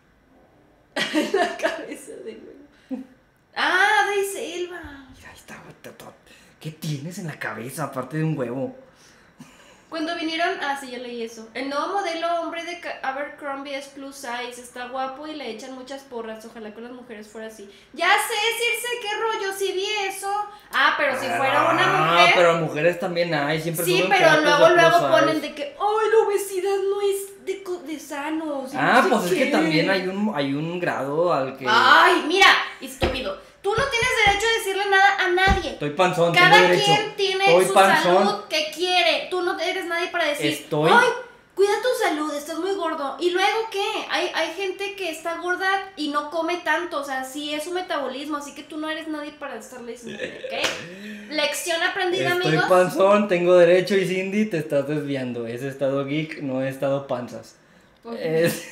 La cabeza de güey. Ah, de Selva.
Mira, ahí está. ¿Qué tienes en la cabeza aparte de un huevo?
Cuando vinieron, ah, sí, ya leí eso. El nuevo modelo hombre de Ca- Abercrombie es plus size, está guapo y le echan muchas porras. Ojalá con las mujeres fuera así. Ya sé, Circe, qué rollo, sí vi eso. Ah, pero si fuera una
Ah,
mujer.
pero mujeres también hay, siempre
Sí,
suben
pero
fotos
luego,
de
luego
plus size.
ponen de que, ay, la obesidad no es de, co- de sanos. y
Ah,
no sé
pues es que
qué".
también hay un, hay un grado al que...
Ay, mira, estúpido. Tú no tienes derecho a decirle nada a nadie.
Estoy panzón,
Cada
tengo derecho.
quien tiene
Estoy
su
panzón.
salud que quiere. Tú no eres nadie para decir,
Estoy-
ay, cuida tu salud, estás muy gordo. ¿Y luego qué? Hay, hay gente que está gorda y no come tanto. O sea, sí es su metabolismo. Así que tú no eres nadie para estarle diciendo, ¿ok? Lección aprendida,
Estoy
amigos.
panzón, tengo derecho y Cindy te estás desviando. Es estado geek, no he estado panzas.
Ok.
Es-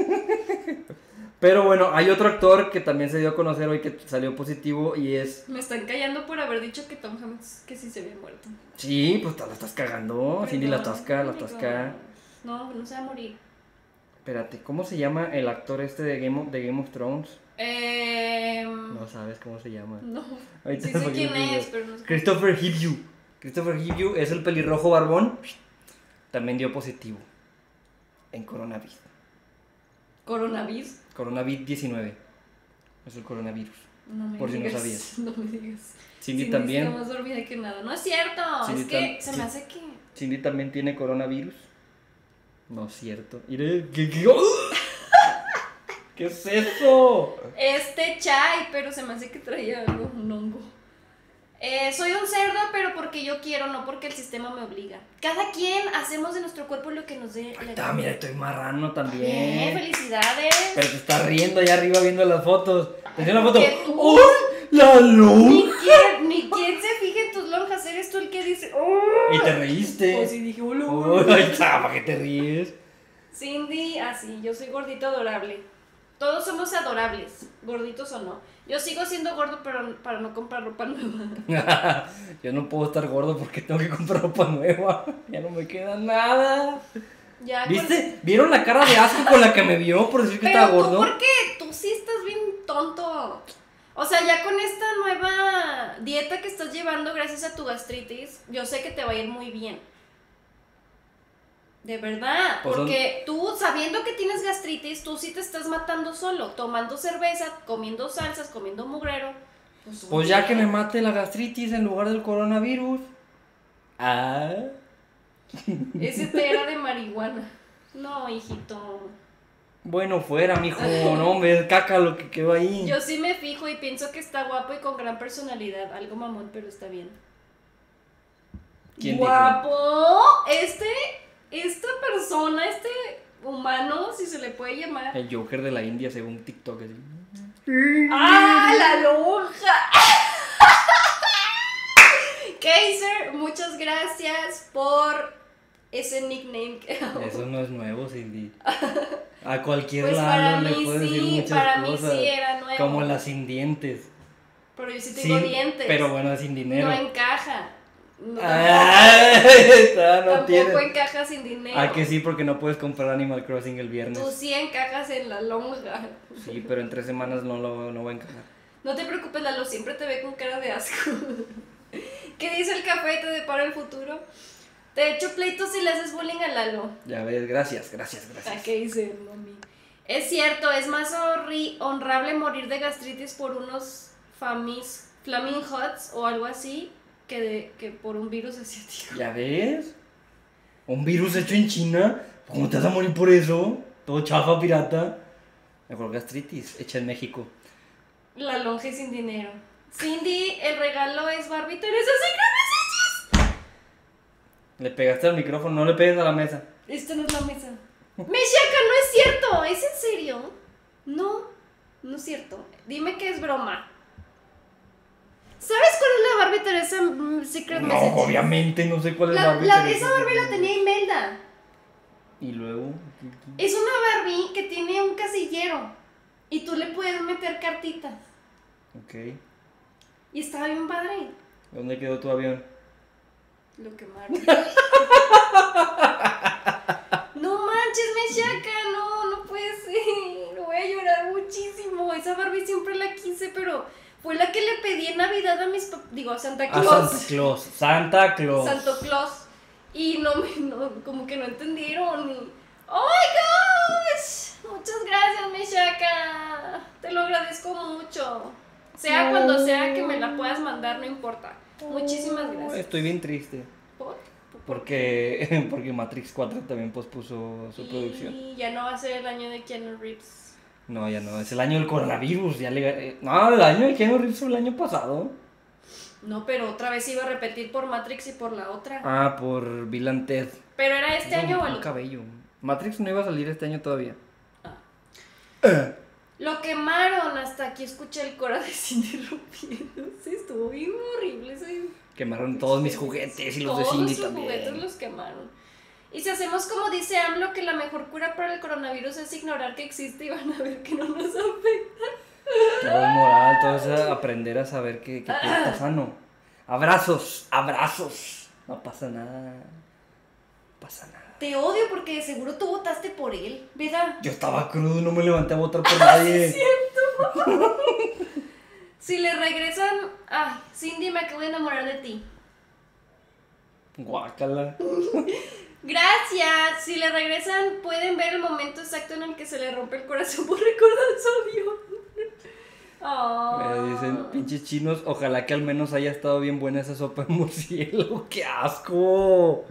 Pero bueno, hay otro actor que también se dio a conocer hoy que salió positivo y es...
Me están callando por haber dicho que Tom Hanks que sí se había muerto.
Sí, pues te la estás cagando. Cindy la
Perdón,
tasca, la
amigo.
tasca.
No, no se va a morir.
Espérate, ¿cómo se llama el actor este de Game of, de Game of Thrones?
Eh,
No sabes cómo se llama.
no.
Ahorita
Sí sé
porque
quién
no sé.
es, pero no sé.
Christopher Hivju. Christopher Hivju es el pelirrojo barbón. También dio positivo en coronavirus.
¿Coronavirus?
Coronavirus diecinueve. Es el coronavirus.
No me
Por si no
digas,
sabías.
No me digas.
Cindy
Cindy
también.
está más dormida que nada. No es cierto.
Cindy
es que
tam-
se
sí.
me hace que.
Cindy también tiene coronavirus. No es cierto. Mire, ¿qué, qué, ¡oh! ¿Qué es eso?
Este chai, pero se me hace que traía algo, un hongo. Eh, soy un cerdo, pero porque yo quiero, no porque el sistema me obliga. Cada quien hacemos de nuestro cuerpo lo que nos dé
Ahí
la
está,
gana.
mira, estoy marrano
Bien,
también.
felicidades.
Pero te estás riendo allá arriba viendo las fotos. Te enseño la foto.
¿Qué tú?
¡Uy! ¡La
Ni
luz!
quien, ni quien se fije en tus lonjas, eres tú el que dice. "Oh".
Y te reíste.
O si dije, hola,
Uy,
hola.
ahí está, ¿para qué te ríes?
Cindy, así, yo soy gordito adorable. Todos somos adorables, gorditos o no. Yo sigo siendo gordo, pero para no comprar ropa nueva.
Yo no puedo estar gordo porque tengo que comprar ropa nueva. Ya no me queda nada.
Ya
¿Viste? ¿Vieron la cara de asco con la que me vio por decir que
Pero
estaba
tú,
gordo?
¿por qué? Tú sí estás bien tonto. O sea, ya con esta nueva dieta que estás llevando gracias a tu gastritis, yo sé que te va a ir muy bien. De verdad,
Pues son-
porque tú sabiendo que tienes gastritis, tú sí te estás matando solo, tomando cerveza, comiendo salsas, comiendo mugrero. Pues,
Pues ya que me mate la gastritis en lugar del coronavirus. Ah.
Ese té era de marihuana. No, hijito.
Bueno, fuera, mijo. No, hombre, caca lo que quedó ahí.
Yo sí me fijo y pienso que está guapo y con gran personalidad. Algo mamón, pero está bien.
¿Quién dijo?
Guapo. Este, esta persona, este humano, si se le puede llamar.
El Joker de la India según TikTok. Así.
¡Ah, la lonja! Kaiser, muchas gracias por ese nickname. Que
Eso no es nuevo, Cindy. A cualquier
pues
lado
para
le
mí
puedes
sí,
decir muchas
para
cosas.
mí sí era nuevo.
Como la sin dientes.
Pero yo sí tengo
Sí,
dientes.
pero bueno, sin dinero.
No encaja. No,
Ay, esta no
tampoco
tiene.
encaja sin dinero.
Ah, que sí, porque no puedes comprar Animal Crossing el viernes.
Tú sí encajas en la lonja.
Sí, pero en tres semanas no lo no va a encajar.
No te preocupes, Lalo, siempre te ve con cara de asco. ¿Qué dice el café? ¿Te depara el futuro? Te echo pleitos si le haces bullying a Lalo.
Ya ves, gracias, gracias, gracias.
¿A qué dice, mami? Es cierto, es más horri- honrable morir de gastritis por unos famis, flaming hots o algo así que, de, que por un virus asiático.
¿Ya ves? ¿Un virus hecho en China? ¿Cómo te vas a morir por eso? Todo chafa, pirata. Mejor gastritis, hecha en México.
La lonja y sin dinero. Cindy, el regalo es Barbie Teresa Secret Messages.
Le pegaste al micrófono, no le pegues a la mesa.
Esta no es la mesa. Meshiaka, no es cierto. ¿Es en serio? No, no es cierto. Dime que es broma. ¿Sabes cuál es la Barbie Teresa mm, Secret
No,
Messages?
obviamente, no sé cuál es
La,
Barbie.
la-
Teresa.
esa Barbie la tenía Imelda.
Y luego.
Es una Barbie que tiene un casillero. Y tú le puedes meter cartitas.
Ok.
Y estaba bien padre.
¿Dónde quedó tu avión?
Lo quemaron. No manches, Meshiaka, no, no puede ser. Voy a llorar muchísimo. Esa Barbie siempre la quise, pero fue la que le pedí en Navidad a mis papás. Digo, a Santa
A
Claus.
Santa Claus. Santa Claus.
Santo Claus. Y no me, no, como que no entendieron. Y, ¡oh my gosh! Muchas gracias, Meshiaka. Te lo agradezco mucho. Sea cuando sea que me la puedas mandar, no importa. Muchísimas gracias.
Estoy bien triste.
¿Por?
Porque, porque Matrix cuatro también pospuso su
Y
producción.
ya no va a ser el año de Keanu Reeves.
No, ya no. Es el año del coronavirus. Ya le, eh, no, el año de Keanu Reeves fue el año pasado.
No, pero otra vez iba a repetir por Matrix y por la otra.
Ah, por Bill and Ted.
¿Pero era este
No,
año o
un
el
cabello. Matrix no iba a salir este año todavía.
Ah.
Eh.
Lo quemaron, hasta aquí escuché el coro de Cindy rompiéndose. Estuvo bien horrible ese.
Quemaron todos mis juguetes y los de
Todos
Cindy
sus
también.
juguetes los quemaron. Y si hacemos como dice AMLO, que la mejor cura para el coronavirus es ignorar que existe y van a ver que no nos afecta.
Todo es moral, todo es aprender a saber que, que todo está sano. Abrazos, abrazos. No pasa nada. No pasa nada.
Te odio porque de seguro tú votaste por él, ¿verdad?
Yo estaba crudo, no me levanté a votar por nadie.
Si le regresan... Ay, Cindy, me acabo de enamorar de ti.
Guácala.
Gracias. Si le regresan, pueden ver el momento exacto en el que se le rompe el corazón por recordar su avión. Oh.
Me dicen, pinches chinos, ojalá que al menos haya estado bien buena esa sopa de murciélago. ¡Qué asco!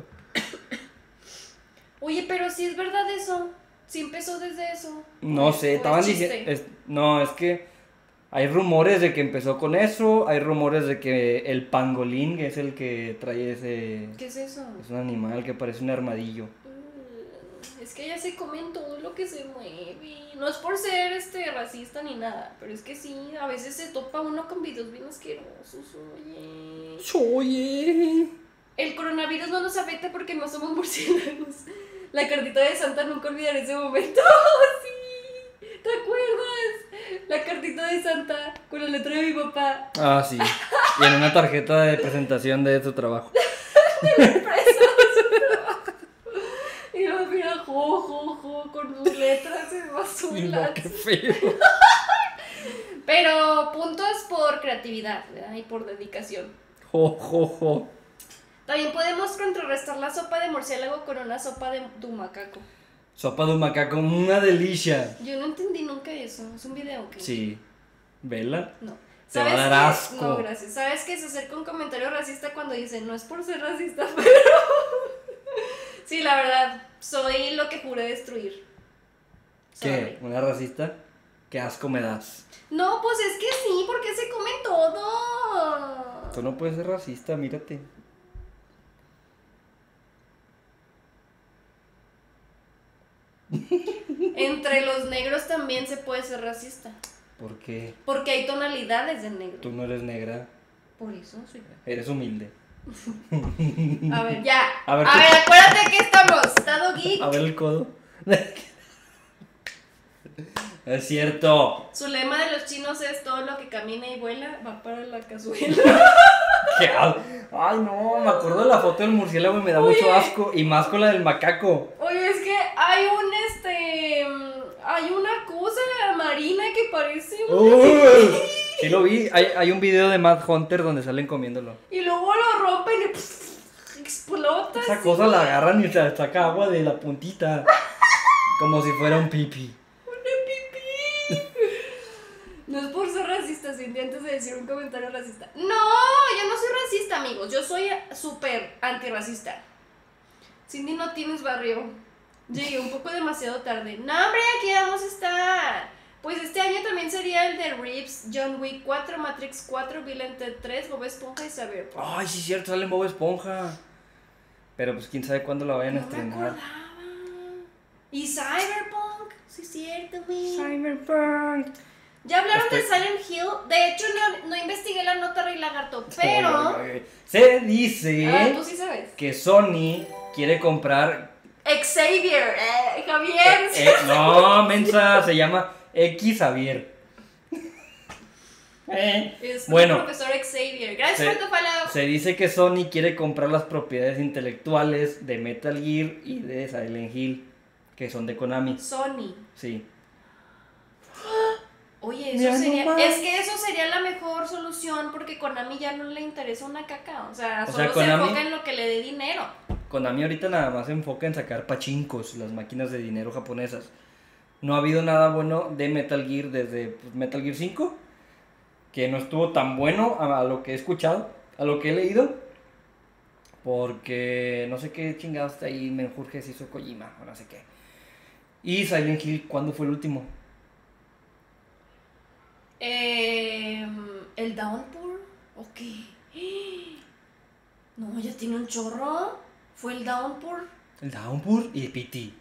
Oye, pero si es verdad eso. Si empezó desde eso.
No
¿O-
sé,
o es
estaban
chiste?
diciendo... es- No, es que hay rumores de que empezó con eso, hay rumores de que el pangolín, que es el que trae ese...
¿Qué es eso?
Es un animal que parece un armadillo.
Mm, Es que ya se comen todo lo que se mueve. No es por ser este racista ni nada, pero es que sí, a veces se topa uno con videos bien asquerosos, oye.
Oye.
El coronavirus no nos afecta porque no somos murciélagos. La cartita de Santa, nunca olvidaré ese momento. Sí, ¿te acuerdas? La cartita de Santa con la letra de mi papá.
Ah, sí. Y en una tarjeta de presentación de su trabajo.
Y luego mira, jo, jo, jo, con sus letras en
Y no,
basura.
qué feo.
Pero puntos por creatividad, ¿verdad? Y por dedicación.
Jo, jo, jo.
También podemos contrarrestar la sopa de murciélago con una sopa de macaco.
Sopa de un macaco, una delicia.
Yo no entendí nunca eso. ¿Es un video que
Sí. ¿Vela?
No.
Te va a
¿Sabes
dar
qué?
asco.
No, gracias. ¿Sabes qué? Se acerca un comentario racista cuando dicen, no es por ser racista, pero... Sí, la verdad, soy lo que juré destruir.
¿Qué?
Sorry.
¿Una racista? Qué asco me das.
No, pues es que sí, porque se comen todo.
Tú no puedes ser racista, mírate.
Entre los negros también se puede ser racista.
¿Por qué?
Porque hay tonalidades de negro.
Tú no eres negra,
Por eso soy.
eres humilde.
A ver, ya.
A ver,
A
¿qué-
ver, acuérdate que estamos. Estado geek.
A ver el codo. Es cierto.
Su lema de los chinos es todo lo que camina y vuela va para la cazuela.
¿Qué? Ay, no, me acuerdo de la foto del murciélago y me da
Oye.
mucho asco. Y más con la del macaco.
Oye, es que hay un este. Hay una cosa marina que parece un.
Uy, sí lo vi. Hay, hay un video de Mad Hunter donde salen comiéndolo.
Y luego lo rompen y pff, explota.
Esa
así.
cosa la agarran y se saca agua de la puntita. Como si fuera un pipi.
No es por ser racista, Cindy, antes de decir un comentario racista. No, yo no soy racista, amigos. Yo soy súper antirracista. Cindy, no tienes barrio. Llegué un poco demasiado tarde. No, hombre, aquí vamos a estar. Pues este año también sería el de Rips, John Wick cuatro, Matrix cuatro, Bill and Ted tres, Bob Esponja y Xavier.
Ay, sí es cierto, sale en Bob Esponja. Pero pues quién sabe cuándo la vayan a
No me
estrenar.
acordaba. Y Cyberpunk, sí es cierto, güey.
Cyberpunk.
Ya hablaron
Estoy-
de Silent Hill. De hecho, no, no investigué la nota Rey Lagarto, pero.
Se dice
Ah, tú sí sabes.
que Sony quiere comprar.
Xavier, eh, Javier.
eh, eh, no, mensa, se llama X Xavier. Eh,
Es
bueno.
el profesor Xavier. Gracias
Se-
por tu follow.
Se dice que Sony quiere comprar las propiedades intelectuales de Metal Gear y de Silent Hill, que son de Konami.
Sony.
Sí.
Oye,
Mira
eso sería.
nomás.
Es que eso sería la mejor solución porque Konami ya no le interesa una caca. O sea,
O
solo
sea,
se
Konami-
enfoca en lo que le dé dinero.
Konami ahorita nada más se enfoca en sacar pachincos, las máquinas de dinero japonesas. No ha habido nada bueno de Metal Gear desde pues, Metal Gear cinco, que no estuvo tan bueno a, a lo que he escuchado, a lo que he leído, porque no sé qué chingados está ahí, me enjurge si hizo Kojima o no sé qué. Y Silent Hill, ¿cuándo fue el último?
Eh, ¿El Downpour? ¿O qué? No, ya tiene un chorro. ¿Fue el Downpour?
El Downpour y P T.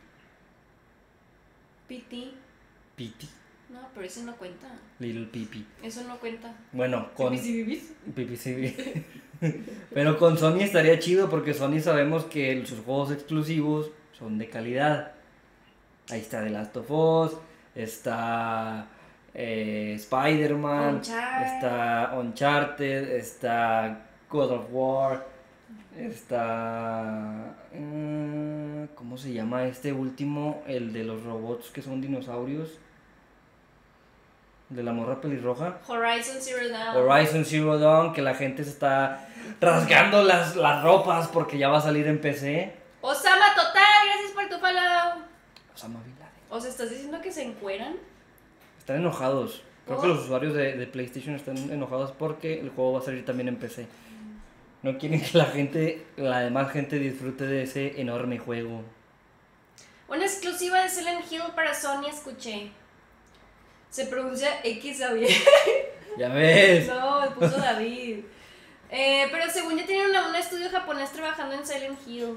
P T.
P T,
No, pero ese no cuenta.
Little Pipi.
Eso no cuenta.
Bueno, con...
P P C Bibis.
P P C B. Pero con Sony estaría chido porque Sony sabemos que sus juegos exclusivos son de calidad. Ahí está The Last of Us, está eh, Spider-Man,
Uncharted.
está Uncharted, está God of War, está... mm, ¿cómo se llama este último? El de los robots que son dinosaurios. De la morra pelirroja.
Horizon Zero Dawn.
Horizon Zero Dawn, que la gente se está rasgando las, las ropas porque ya va a salir en P C.
Osama Total, gracias por tu follow.
Osama Bin Laden.
O sea, ¿estás diciendo que se encueran?
Están enojados. Creo
¿Por?
que los usuarios de, de PlayStation están enojados porque el juego va a salir también en P C. No quieren que la gente, la demás gente disfrute de ese enorme juego.
Una exclusiva de Silent Hill para Sony, escuché. Se pronuncia X Xavier.
Ya ves.
No, me puso David. Eh, pero según ya tienen una- un estudio japonés trabajando en Silent Hill.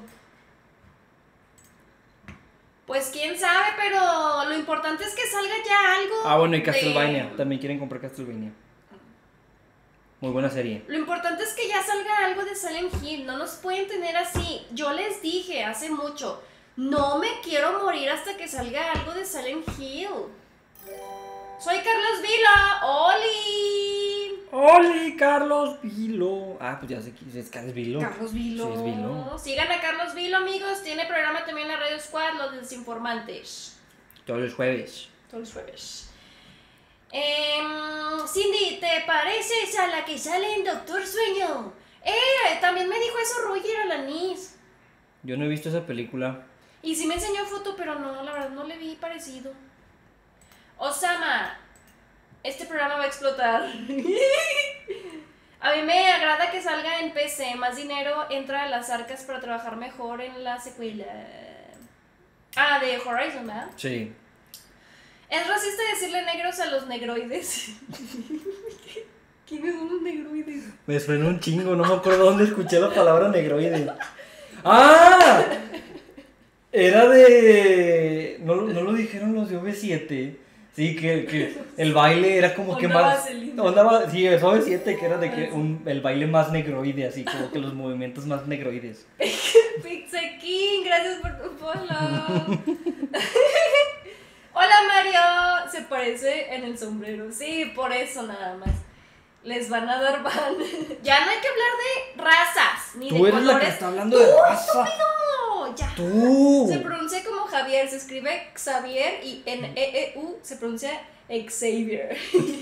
Pues quién sabe, pero lo importante es que salga ya algo.
Ah, bueno, y
de-
Castlevania. También quieren comprar Castlevania. Muy buena serie.
Lo importante es que ya salga algo de Silent Hill. No nos pueden tener así. Yo les dije hace mucho, no me quiero morir hasta que salga algo de Silent Hill. Soy Carlos Vila. ¡Oli!
¡Oli, Carlos Vilo! Ah, pues ya sé que es Carlos Vilo.
Carlos Vilo.
Sí, es Vilo.
Sigan a Carlos Vilo, amigos. Tiene programa también en la Radio Squad, Los Desinformantes.
Todos los jueves.
Todos los jueves. Em, Cindy, ¿te pareces a la que sale en Doctor Sueño? Eh, también me dijo eso Roger Alanis.
Yo no he visto esa película.
Y sí me enseñó foto, pero no, la verdad no le vi parecido. Osama, este programa va a explotar. A mí me agrada que salga en P C. Más dinero entra a las arcas para trabajar mejor en la secuela. Ah, de Horizon, ¿verdad?
Sí.
¿Es racista decirle negros a los negroides? ¿Quiénes son los negroides?
Me suena un chingo, no me acuerdo dónde escuché la palabra negroide. ¡Ah! Era de... No, lo- no lo dijeron los de V siete. Sí, que, que el baile era como que
Onda
más...
vaselina.
Onda va- sí, el Suave siete, que era de que un, el baile más negroide, así como que los movimientos más negroides.
Pizza King, gracias por tu follow. Hola Mario, se parece en el sombrero. Sí, por eso nada más. Les van a dar ban. Ya no hay que hablar de razas ni
Tú
de
eres la que
colores.
está hablando de raza.
No, ya.
Tú.
Se pronuncia como Javier, se escribe Xavier y en E E U se pronuncia Xavier.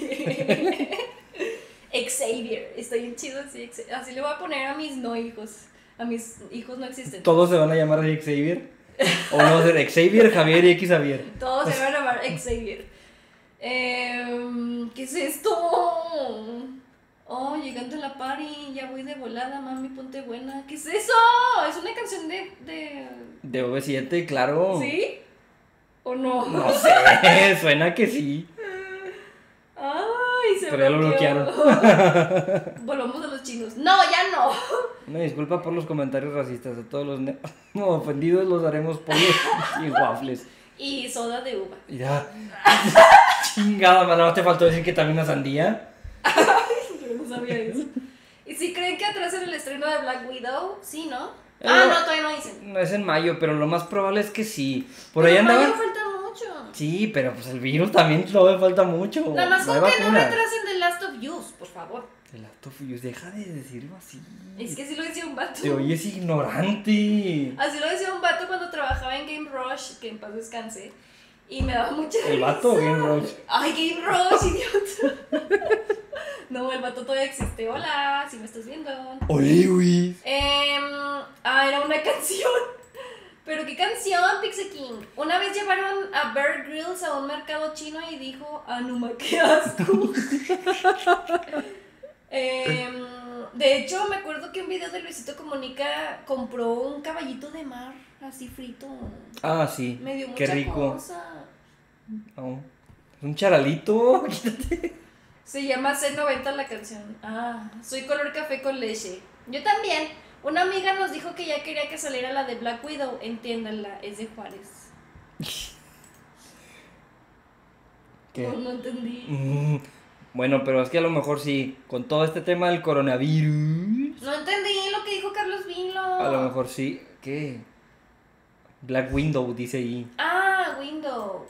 Xavier, está bien chido así. Ex- Así le voy a poner a mis no hijos. A mis hijos no existen.
Todos se van a llamar así Xavier. O no va a ser Xavier, Javier y X Javier.
Todos se van a llamar Xavier. Eh, ¿Qué es esto? Oh, llegando a la party, ya voy de volada, mami, ponte buena. ¿Qué es eso? Es una canción de... de...
De O V siete, claro.
¿Sí? ¿O no?
No sé, suena que sí.
Ay, se
Pero ya lo
bloqueó. Volvamos a los chinos. No, ya no.
Una disculpa por los comentarios racistas. A todos los ne- no, ofendidos los haremos pollos y waffles.
Y soda de uva.
Ya. Chingada, mano, ¿no te faltó decir que también una sandía?
Yo no sabía eso. ¿Y si creen que atrasan el estreno de Black Widow? Sí, ¿no?
Eh,
Ah, no, todavía no dicen.
No es en mayo, pero lo más probable es que sí. Por
Pero
ahí
mayo
andaban.
falta mucho.
Sí, pero pues el virus también todavía falta mucho.
Nada más
No hay
con que no
vacuna.
retrasen The Last of Us, por favor.
The Last of Us, deja de decirlo así.
Es que así lo decía un vato.
Te oyes ignorante.
Así lo decía un vato cuando trabajaba en Game Rush, que en paz descanse. Y me daba mucha
El vato,
risa.
Game Rush.
Ay, Game Rush, idiota. No, el vato todavía existe. Hola, si me estás viendo.
Oliwis.
Eh, ah, era una canción. Pero qué canción, Pixie King. Una vez llevaron a Bear Grylls a un mercado chino y dijo, Anuma, qué asco. eh, de hecho, me acuerdo que un video de Luisito Comunica compró un caballito de mar, así frito.
Ah, sí.
Me dio mucha
Qué rico.
cosa.
Oh, es un charalito.
Se llama C noventa la canción. Ah, soy color café con leche. Yo también. Una amiga nos dijo que ya quería que saliera la de Black Widow. Entiéndanla, es de Juárez.
¿Qué?
No, no entendí.
Mm, bueno, pero es que a lo mejor sí, con todo este tema del coronavirus,
No entendí lo que dijo Carlos Vilo.
a lo mejor sí. ¿Qué? Black Window dice ahí.
Ah, Window.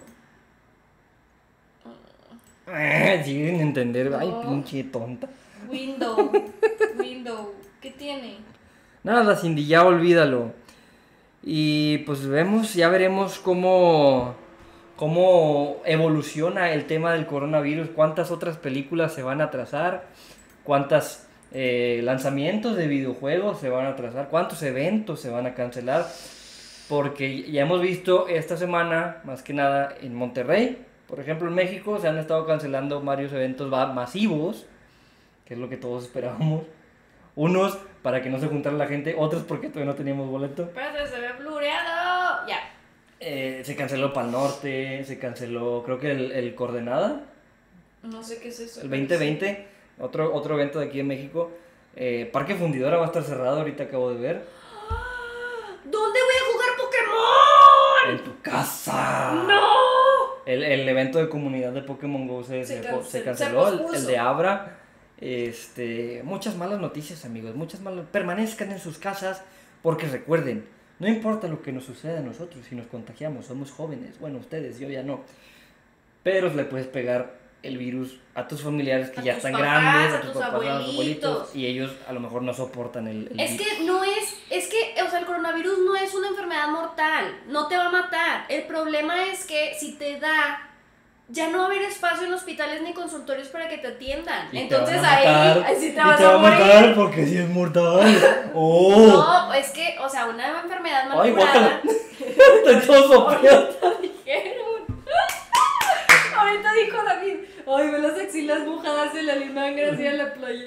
Ah, siguen entender. Ay,
No.
pinche tonta.
Window. Window. ¿Qué tiene?
Nada, Cindy, ya olvídalo. Y pues vemos, ya veremos cómo, cómo evoluciona el tema del coronavirus, cuántas otras películas se van a atrasar, cuántos eh, lanzamientos de videojuegos se van a atrasar, cuántos eventos se van a cancelar, porque ya hemos visto esta semana, más que nada en Monterrey, por ejemplo en México, se han estado cancelando varios eventos va- masivos, que es lo que todos esperábamos. Unos para que no se juntara la gente, otros porque todavía no teníamos boleto.
Espérate, se ve blureado. Ya.
Eh, se canceló Pal Norte, se canceló creo que el, el Coordenada,
No sé qué es eso.
el veinte veinte, otro, otro evento de aquí en México. Eh, Parque Fundidora va a estar cerrado, ahorita acabo de ver.
¿Dónde voy a jugar Pokémon?
En tu casa.
¡No!
El, el evento de comunidad de Pokémon Go se,
Se
se,
cancel-
se
se
canceló, el,
pospuso.
el de Abra. Este, muchas malas noticias, amigos, muchas malas. Permanezcan en sus casas porque recuerden, no importa lo que nos suceda a nosotros si nos contagiamos, somos jóvenes, bueno, ustedes, yo ya no. Pero le puedes pegar el virus a tus familiares que
A
ya
tus
están
papás,
grandes,
a
a tus
tus
papás, a tus
abuelitos.
abuelitos, y ellos a lo mejor no soportan el, el
Es
virus.
que no es, es que, o sea, el coronavirus no es una enfermedad mortal, no te va a matar. El problema es que si te da, ya no va a haber espacio en hospitales ni consultorios para que te atiendan.
Y te
Entonces
van a
ahí,
matar,
ahí sí te
y
vas
te
a
va a
morir.
matar porque si es mortal. Oh.
No, es que, o sea, una enfermedad mal
Ay,
curada.
Estoy todo sopeado.
Dijeron. Ahorita dijo David, ay, ve las axilas mojadas de la limangra hacia la playa.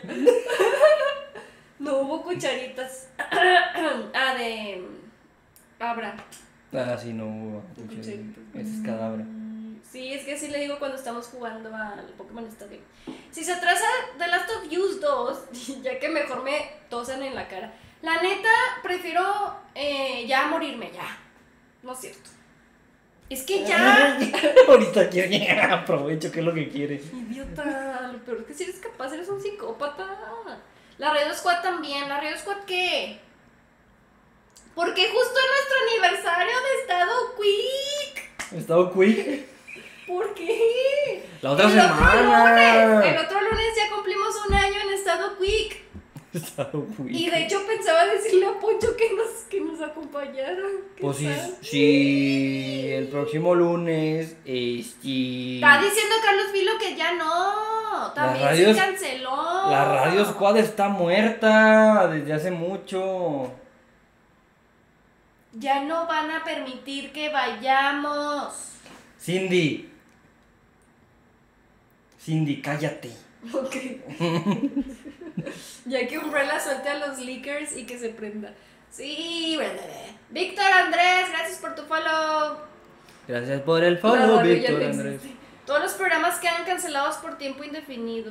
No hubo cucharitas. Ah, de Abra.
Ah, sí, no. Ese es cadabra.
Sí, es que así le digo cuando estamos jugando al Pokémon Stadium. Si se atrasa The Last of Us dos, ya que mejor me tosan en la cara. La neta, prefiero eh, ya morirme, ya. No es cierto. Es que ya.
Ahorita quiero, aprovecho que es lo que quiere.
Idiota, lo peor es que si eres capaz, eres un psicópata. La Radio Squad también. ¿La Radio Squad qué? Porque justo en nuestro aniversario de Estado Quick.
¿Estado quick?
¿Por qué?
La otra
el
semana.
Otro lunes, el otro lunes ya cumplimos un año en Estado Quick.
Estado quick.
Y de hecho pensaba decirle a Poncho que nos, que nos acompañara.
Pues si,
tal?
si el próximo lunes, este...
Está diciendo Carlos Vilo que ya no. También
radios-
se canceló.
La Radio Squad está muerta desde hace mucho.
Ya no van a permitir que vayamos.
Cindy. Cindy, cállate.
Ok. Ya que Umbrella suelte a los leakers y que se prenda. Sí, Víctor Andrés, gracias por tu follow.
Gracias por el
La
follow,
radio ya
Víctor
no
Andrés.
existe. Todos los programas quedan cancelados por tiempo indefinido.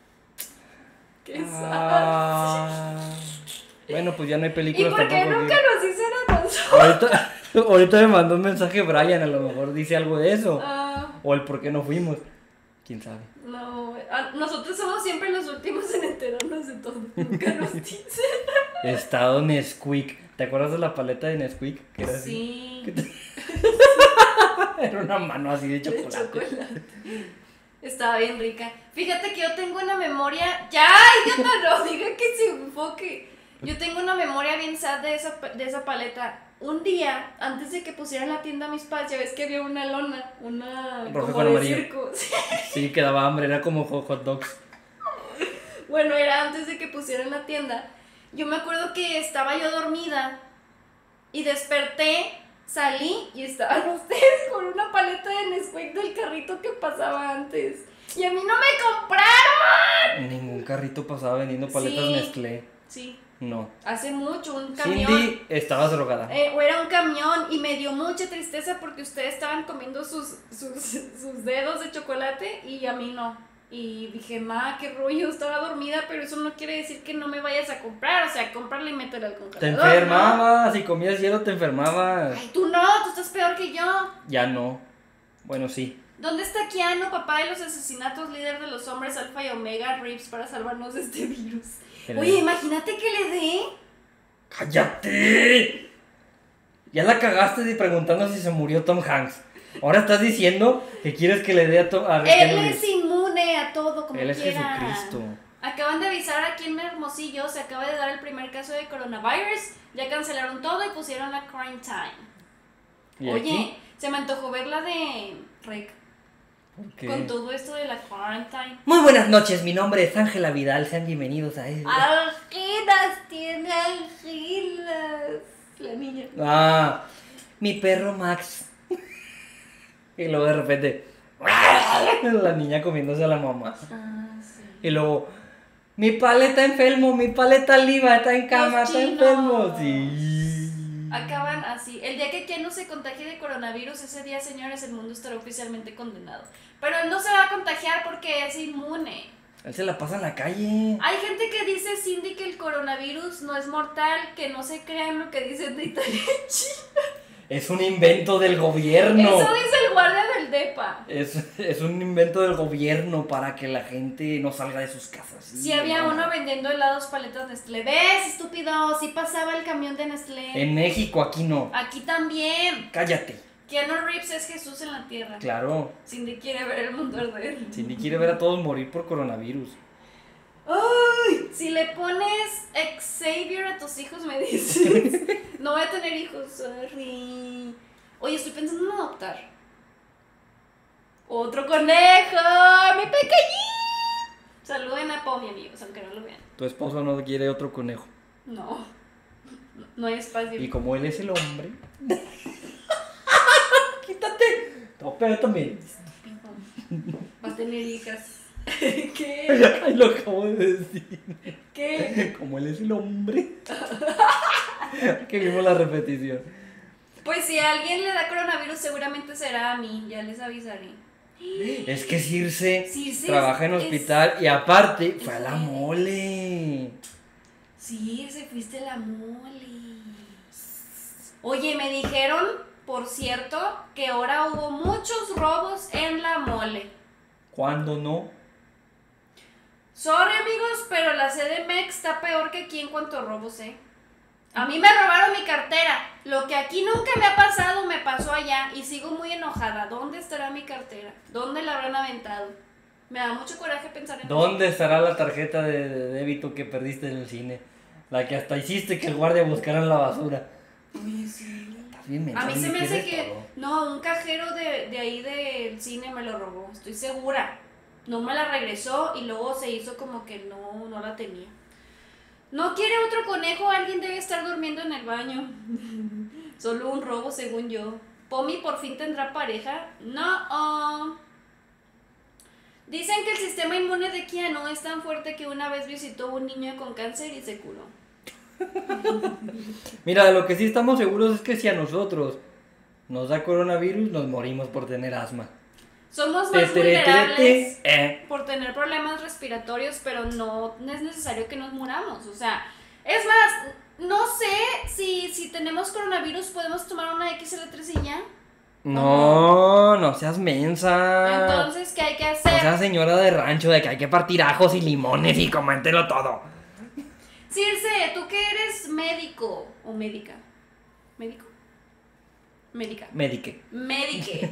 Qué sad.
Ah, bueno, pues ya no hay
¿Y
películas
por qué
tampoco.
nunca
que-
nos dicen a nosotros?
Ahorita, ahorita me mandó un mensaje Brian, a lo mejor dice algo de eso.
Ah,
O el por qué no fuimos. Quién sabe.
no, ah, nosotros somos siempre los últimos en enterarnos de todo. Nunca nos dicen.
Estado Nesquik. ¿Te acuerdas de la paleta de Nesquik? Que era así.
Sí.
¿Qué te- Era una mano así de
De
chocolate.
chocolate. Estaba bien rica. Fíjate que yo tengo una memoria. ¡Ya! ¡Idiota! No, diga que se enfoque. Yo tengo una memoria bien sad de esa, de esa paleta. Un día, antes de que pusieran la tienda a mis padres, ya ves que había una lona, una
Roja
como
con
de
amarillo.
circo.
Sí, que daba hambre, era como hot hot dogs.
Bueno, era antes de que pusieran la tienda. Yo me acuerdo que estaba yo dormida y desperté, salí y estaban ustedes con una paleta de Nesquik del carrito que pasaba antes. Y a mí no me compraron.
Ningún carrito pasaba vendiendo paletas
Sí.
Nestlé.
Sí,
No.
hace mucho, un camión.
Cindy, estabas drogada.
Eh, o era un camión y me dio mucha tristeza porque ustedes estaban comiendo sus, sus, sus dedos de chocolate y a mí no. Y dije, ma, qué rollo, estaba dormida, pero eso no quiere decir que no me vayas a comprar. O sea, comprarle y meterle al congelador.
Te
¿no?
enfermabas, si comías hielo te enfermabas.
Ay, tú no, tú estás peor que yo.
Ya no. Bueno, sí.
¿Dónde está Keanu, papá de los asesinatos, líder de los hombres alfa y omega, Reeves, para salvarnos de este virus?
Que le-
Oye, imagínate que le dé.
¡Cállate! Ya la cagaste de preguntando si se murió Tom Hanks. Ahora estás diciendo que quieres que le dé a Tom a
Él
Keanu
es
Reeves.
inmune a todo, como
Él es
quiera.
Jesucristo.
Acaban de avisar aquí en Hermosillo, se acaba de dar el primer caso de coronavirus, ya cancelaron todo y pusieron la quarantine.
¿Y
Oye,
aquí?
se me antojó ver la de Rec,
¿Por qué?
con todo esto de la quarantine.
Muy buenas noches, mi nombre es Ángela Vidal, sean bienvenidos a él.
Alginas, tiene alginas. La niña.
Ah, mi perro Max. Y luego de repente, la niña comiéndose a la mamá.
Ah, sí.
Y luego, mi paleta enfermo, mi paleta Lima está en cama,
Los
está
chinos.
enfermo. Sí.
Acaban así. El día que Keanu se contagie de coronavirus, ese día, señores, el mundo estará oficialmente condenado. Pero él no se va a contagiar porque es inmune.
Él se la pasa en la calle.
Hay gente que dice, Cindy, que el coronavirus no es mortal, que no se crean lo que dicen de Italia y China.
Es un invento del gobierno.
Eso dice el guardia del DEPA.
Es, es un invento del gobierno para que la gente no salga de sus casas.
Sí, había uno vendiendo helados paletas Nestlé. ¿Ves, estúpido? Sí pasaba el camión de Nestlé.
En México, aquí no.
Aquí también.
Cállate.
Keanu Reeves es Jesús en la tierra.
Claro.
Cindy quiere ver el mundo arder.
Cindy quiere ver a todos morir por coronavirus.
Ay, si le pones Xavier a tus hijos, me dices. No voy a tener hijos, sorry. Oye, estoy pensando en adoptar. Otro conejo, mi pequeñín. Saluden a Pomi, amigos, aunque no lo vean.
Tu esposo no quiere otro conejo.
No, no hay espacio.
Y como él es el hombre. ¡Quítate! No, pero también.
Va a tener hijas. ¿Qué?
Ay, lo acabo de decir.
¿Qué?
Como él es el hombre. Que vimos la repetición.
Pues si a alguien le da coronavirus, seguramente será a mí. Ya les avisaré.
Es que Circe,
Circe
trabaja en
es-
hospital y aparte
es-
fue a la mole.
Sí, se fuiste la mole. Oye, me dijeron por cierto, que ahora hubo muchos robos en la mole.
¿Cuándo no?
Sorry amigos, pero la C D M X está peor que aquí en cuanto a robos, ¿eh? A mí me robaron mi cartera. Lo que aquí nunca me ha pasado, me pasó allá. Y sigo muy enojada. ¿Dónde estará mi cartera? ¿Dónde la habrán aventado? Me da mucho coraje pensar en eso.
¿Dónde estará la tarjeta de, de débito que perdiste en el cine? La que hasta hiciste que el guardia buscara en la basura.
Uy, sí.
Estás bien mental,
A mí se me hace
pierdes
que...
todo.
No, un cajero de, de ahí del cine me lo robó. Estoy segura. No me la regresó y luego se hizo como que no, no la tenía. ¿No quiere otro conejo? Alguien debe estar durmiendo en el baño. Solo un robo, según yo. ¿Pomi por fin tendrá pareja? No. Oh. Dicen que el sistema inmune de Keanu es tan fuerte que una vez visitó a un niño con cáncer y se curó.
Mira, lo que sí estamos seguros es que si a nosotros nos da coronavirus, nos morimos por tener asma.
Somos
Te,
más
te, te, te,
vulnerables
eh.
por tener problemas respiratorios, pero no es necesario que nos muramos. O sea, es más, no sé si, si tenemos coronavirus, podemos tomar una equis ele tres y ya.
No, no seas mensa.
Entonces, ¿qué hay que
No
hacer?
seas señora de rancho de que hay que partir ajos y limones y comértelo todo.
Circe, tú que eres médico o médica. ¿Médico? Médica.
Medique.
Médique.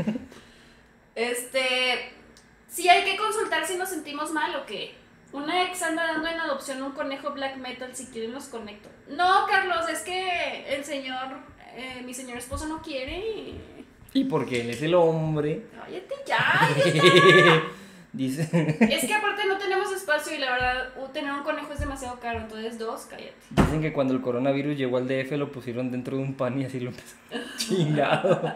Este, sí hay que consultar si nos sentimos mal o qué. Una ex anda dando en adopción un conejo black metal, si quieren los conecto. No, Carlos, es que el señor, eh, mi señor esposo no quiere. y-
¿Y por qué él es el hombre?
Cállate ya, idiota.
Dice.
Es que aparte no tenemos espacio y la verdad, uh, tener un conejo es demasiado caro, entonces dos, cállate.
Dicen que cuando el coronavirus llegó al D F lo pusieron dentro de un pan y así lo empezaron. Chingado.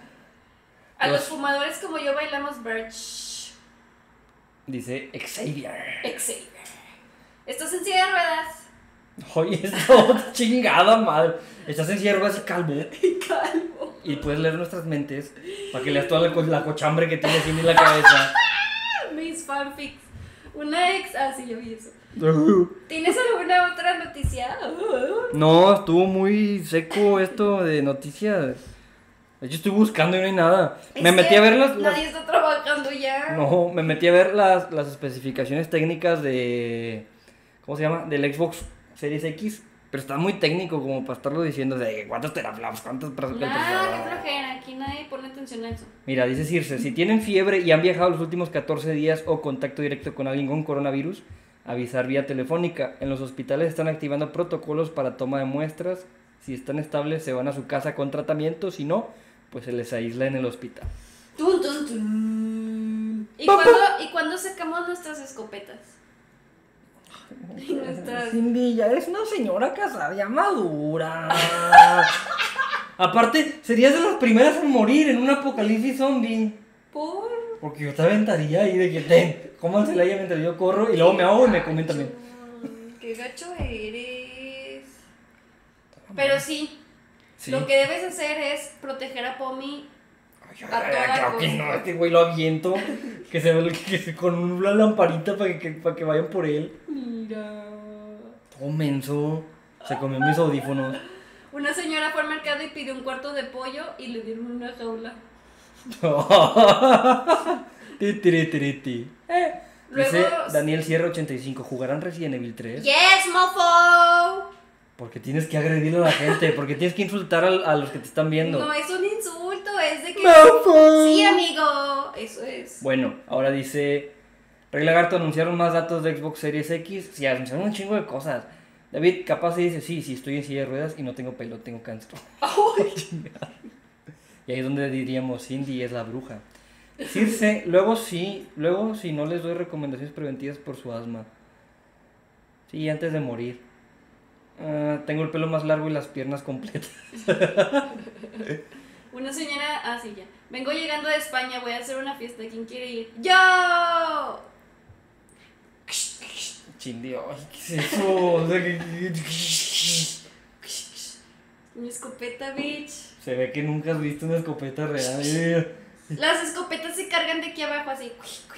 A
Los-
los fumadores como yo bailamos Birch.
Dice Xavier.
Xavier. ¿Estás en silla de ruedas?
Oye, esto chingada madre. Estás en ciervo así calvo.
Calvo.
Y puedes leer nuestras mentes para que leas toda la, co- la cochambre que tiene Cindy en la cabeza.
Mis fanfics. Una ex. Ah, sí, yo vi eso. ¿Tienes alguna otra noticia?
No, estuvo muy seco esto de noticias. De hecho, estoy buscando y no hay nada.
Es
Me metí
que
a ver las, las-
Nadie está trabajando ya.
No, me metí a ver las, las especificaciones técnicas de... ¿Cómo se llama? Del Xbox Series X. Pero está muy técnico como para estarlo diciendo de cuántos teraflops, cuántos... pras-
Nah, qué flojera. Aquí nadie pone atención a eso.
Mira, dice Circe, si tienen fiebre y han viajado los últimos catorce días o contacto directo con alguien con coronavirus, avisar vía telefónica. En los hospitales están activando protocolos para toma de muestras. Si están estables, se van a su casa con tratamiento. Si no, pues se les aísla en el hospital.
Tun, tun, tun. ¿Y,
Papá.
cuándo, ¿Y cuándo sacamos nuestras escopetas? Y nuestras...
Cindy, ya eres una señora casada, ya madura. Aparte, serías de las primeras en morir en un apocalipsis zombie.
¿Por?
Porque yo te aventaría ahí de que ten, cómansela ella mientras yo corro y luego me ahogo y me comen también.
Qué gacho eres. Pero sí,
Sí.
lo que debes hacer es proteger a Pomi.
Ay,
a toda
claro que
costa.
no, este güey lo aviento. Que se ve que se- con una lamparita para que, para que vayan por él.
Mira.
Todo menso. Se comió mis audífonos.
Una señora fue al mercado y pidió un cuarto de pollo y le dieron una jaula.
Ti, tiri, tiri, ti.
Luego.
Dice Daniel Sierra ochenta y cinco, ¿jugarán Resident Evil tres?
¡Yes, mofo!
Porque tienes que agredir a la gente, porque tienes que insultar a, a los que te están viendo.
No es un insulto, es de que.
¡Mofo!
Sí, amigo. Eso es.
Bueno, ahora dice Rey Lagarto, anunciaron más datos de Xbox Series X. Sí, anunciaron un chingo de cosas. David capaz se dice, sí, sí, estoy en silla de ruedas y no tengo pelo, tengo cáncer. Y ahí es donde diríamos, Cindy es la bruja. Circe, luego sí, luego si no les doy recomendaciones preventivas por su asma. Sí, antes de morir. Ah, tengo el pelo más largo y las piernas completas.
Una señora. Ah, sí, ya. Vengo llegando de España, voy a hacer una fiesta. ¿Quién quiere ir? ¡Yo!
Chindio, ay, ¿qué es eso? O sea, que-
Mi escopeta, bitch.
Se ve que nunca has visto una escopeta real.
Las escopetas se cargan de aquí abajo así.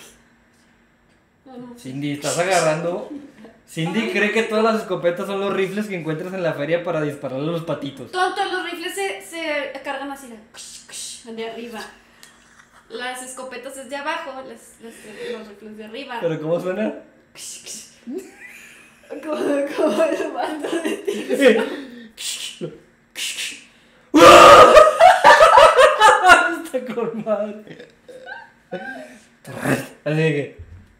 Cindy, estás agarrando. Cindy cree que todas las escopetas son los rifles que encuentras en la feria para dispararle a los patitos.
Tonto, los rifles se, se cargan así. armas y la de arriba. Las escopetas es de abajo, las, las, los rifles de arriba.
¿Pero cómo suena?
Como, como el mando de tiro.
Está con madre. Así que.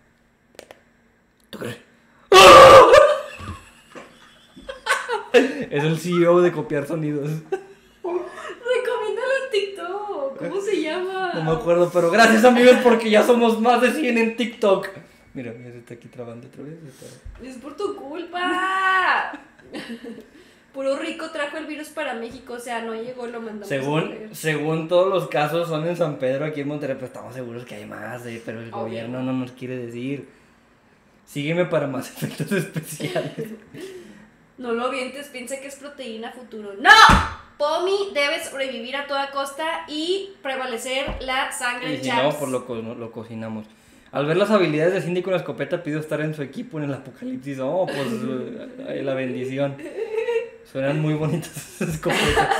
Es el C E O de copiar sonidos.
Recomiéndalo en TikTok. ¿Cómo se llama?
No me acuerdo, pero gracias amigos porque ya somos más de cien en TikTok. Mira, mira, se está aquí trabando otra vez.
Es por tu culpa. Puro rico trajo el virus para México, o sea, no llegó, lo mandamos.
Según, según todos los casos son en San Pedro, aquí en Monterrey, pero estamos seguros que hay más, eh, pero el
Obvio.
gobierno no nos quiere decir. Sígueme para más efectos especiales.
No lo vientes, piensa que es proteína futuro. ¡No! Pomi debe sobrevivir a toda costa y prevalecer la sangre
Y
en
si
Chaps.
no, pues lo, co- lo cocinamos. Al ver las habilidades de Cindy con la escopeta, pido estar en su equipo en el apocalipsis. Oh, pues eh, la bendición. Suenan muy bonitas esas escopetas.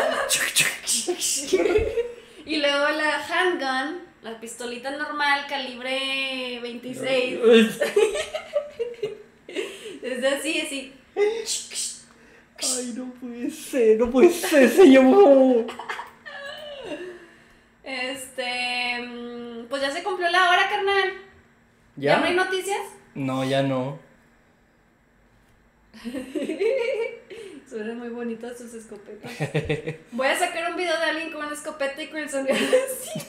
Y luego la handgun, la pistolita normal, calibre veintiséis. Es así, así.
Ay, no puede ser, no puede ser, señor.
Este. mm, Pues ya se cumplió la hora, carnal.
¿Ya?
¿Ya no hay noticias?
No, ya no.
Suenan muy bonitas sus escopetas. Voy a sacar un video de alguien con una escopeta y con el sonido así.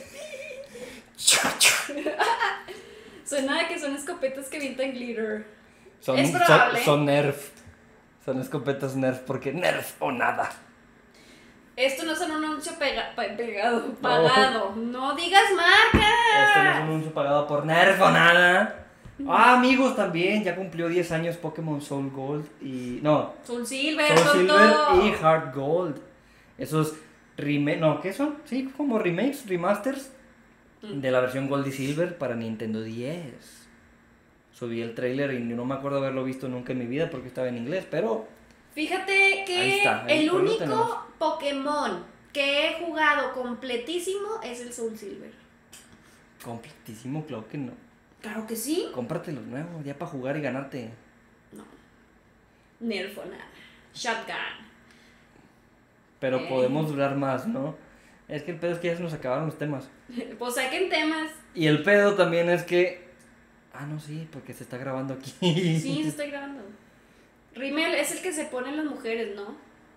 Suena a que son escopetas que avientan glitter.
Son,
Es
son,
probable.
son Nerf. Son escopetas Nerf porque Nerf o nada.
Esto no es un anuncio pega- pa- pegado, pagado. No digas marca.
Este no es un anuncio pagado por Nerf o nada. Ah, amigos, también ya cumplió diez años Pokémon Soul Gold y... No,
Soul Silver,
Soul
tonto.
Silver y Heart Gold. Esos remakes... No, ¿qué son? Sí, como remakes, remasters
Mm.
de la versión Gold y Silver para Nintendo diez. Subí el trailer y no me acuerdo haberlo visto nunca en mi vida porque estaba en inglés, pero...
Fíjate que
Ahí está, ahí-
el
ahí lo
único
tenemos.
Pokémon que he jugado completísimo es el Soul Silver.
Completísimo, claro que no.
Claro que sí.
Cómprate los nuevos, ya para jugar y ganarte.
No. Nerfona. Shotgun.
Pero
Eh.
podemos durar más, ¿no? Es que el pedo es que ya se nos acabaron los temas.
Pues saquen temas.
Y el pedo también es que... Ah, no, sí, porque se está grabando aquí.
Sí, se está grabando. Rimmel es el que se ponen las mujeres, ¿no?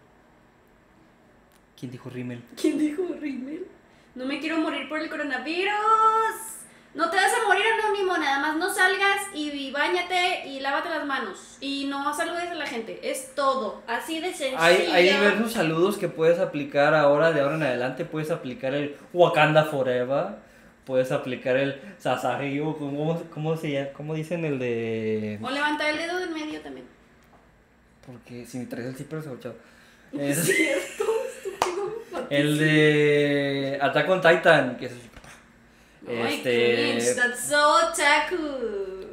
¿Quién dijo Rimmel?
¿Quién dijo Rimmel? No me quiero morir por el coronavirus. No te vas a morir, anónimo, nada más no salgas y, y báñate y lávate las manos. Y no saludes a la gente, es todo, así de sencillo.
Hay, hay diversos saludos que puedes aplicar ahora, de ahora en adelante. Puedes aplicar el Wakanda Forever. Puedes aplicar el Sasageo. ¿Cómo, cómo, se llama? ¿Cómo dicen el de...?
O levantar el dedo del medio también.
Porque si me traes el zipper, se escuchado.
Es
Es
cierto, estúpido.
el de Attack on Titan, que es así.
Ay,
Este...
cringe, that's so otaku.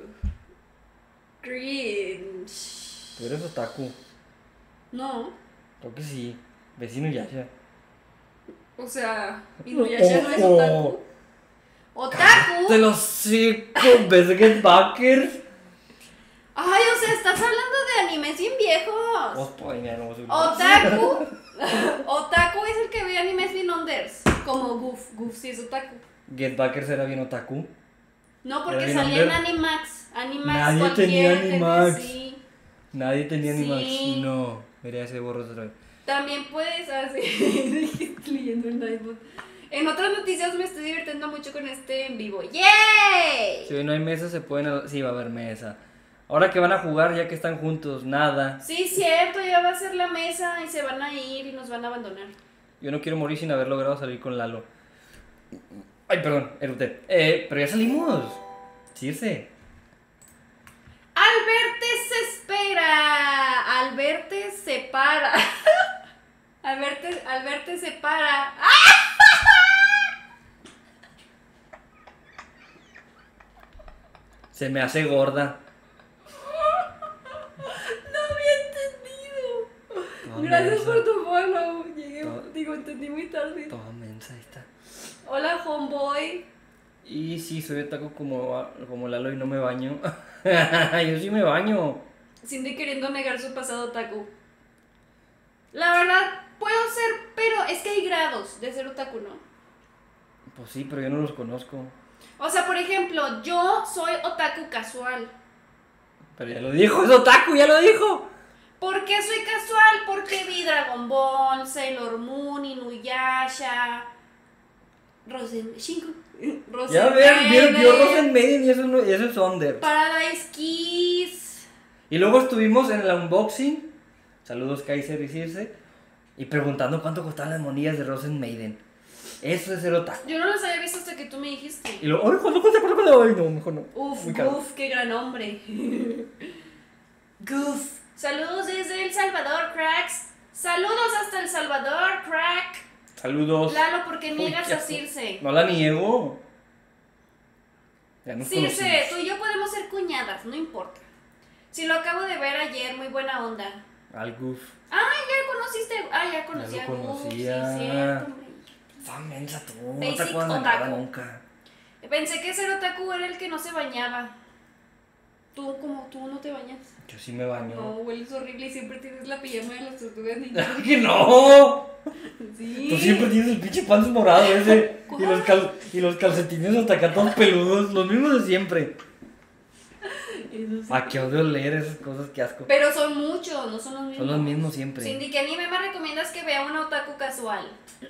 Cringe.
Tú eres otaku.
No,
Creo que sí. Vecino Yasha.
o sea, Inuyasha no es otaku. ¡Otaku!
De los cinco ¿ves de Get Backers?
Ay, o sea, estás hablando de animes bien viejos.
Oh, pues, mira, no,
Otaku. Otaku es el que ve animes bien unders. Como Goof. Goof sí es otaku.
Get Backers era bien otaku.
No, porque
Era bien
salía en
under.
Animax. Animax
Nadie
cualquier
tenía
tenía-
Animax.
Sí.
Nadie tenía
Sí.
Animax. No, mira ese borro otra vez.
También puedes hacer. Leyendo el iPod. En otras noticias me estoy divirtiendo mucho con este en vivo. ¡Yay!
Si hoy no hay mesa, se pueden. Sí, va a haber mesa. Ahora que van a jugar, ya que están juntos, nada.
Sí, cierto, ya va a ser la mesa y se van a ir y nos van a abandonar.
Yo no quiero morir sin haber logrado salir con Lalo. Ay, perdón, eructé. Eh, pero ya salimos. Circe.
Al verte se espera, al verte se para. Al verte, al verte se para.
Se me hace gorda.
No había entendido.
Todo
Gracias
mensa.
por tu follow. Llegué,
Todo-
digo, digo, entendí muy tarde.
Toda mensa esta.
Hola, homeboy.
Y sí, soy otaku como, como Lalo y no me baño. Yo sí me baño.
Cindy queriendo negar su pasado otaku. La verdad, puedo ser, pero es que hay grados de ser otaku, ¿no?
Pues sí, pero yo no los conozco.
O sea, por ejemplo, yo soy otaku casual.
Pero ya lo dijo, es otaku, ya lo dijo.
¿Por qué soy casual? Porque vi Dragon Ball, Sailor Moon, Inuyasha, Rosen... Shingu. Rosen
Ya ver, vio, vio
Maiden,
Rosen Maiden y eso, no, y eso es Under.
Paradise Kiss.
Y luego estuvimos en el unboxing. Saludos Kaiser y Circe. Y preguntando cuánto costaban las monillas de Rosen Maiden. Eso es ser otaku.
Yo no las había visto hasta que tú me dijiste.
Y luego, ¡ay, cuánto cuesta, cuánto cuesta! Ay, no, mejor no.
Uf,
Muy caro.
Goof, qué gran hombre. Goof. Saludos desde El Salvador, cracks. Saludos hasta El Salvador, crack.
Saludos.
Lalo, ¿por qué
Uy,
niegas
qué
a
asco.
Circe?
No la niego. Ya nos
Circe,
conocimos.
tú y yo podemos ser cuñadas, no importa. Si lo acabo de ver ayer, muy buena onda.
Al goof.
Ah, ya conociste. Ah, ya conocí
Ya
a
lo
Goof,
conocía.
sí, cierto, hombre.
Está mensa tú. No
Basic
te acuerdas de nada
otaku.
nunca.
Pensé que ser otaku era el que no se bañaba. Tú, como tú, no te bañas.
Yo sí me baño.
No, hueles horrible y siempre tienes la pijama de las tortugas ninja.
¡Que no!
Sí.
Tú siempre tienes el pinche pants morado ese.
¿Cuál?
Y los, cal- y los calcetines hasta acá todos peludos. Los mismos de siempre.
Eso sí.
¿A qué odio leer esas cosas? Qué asco.
Pero son muchos, no son los mismos.
Son los mismos siempre.
Cindy, ¿qué anime me recomiendas que vea una otaku casual?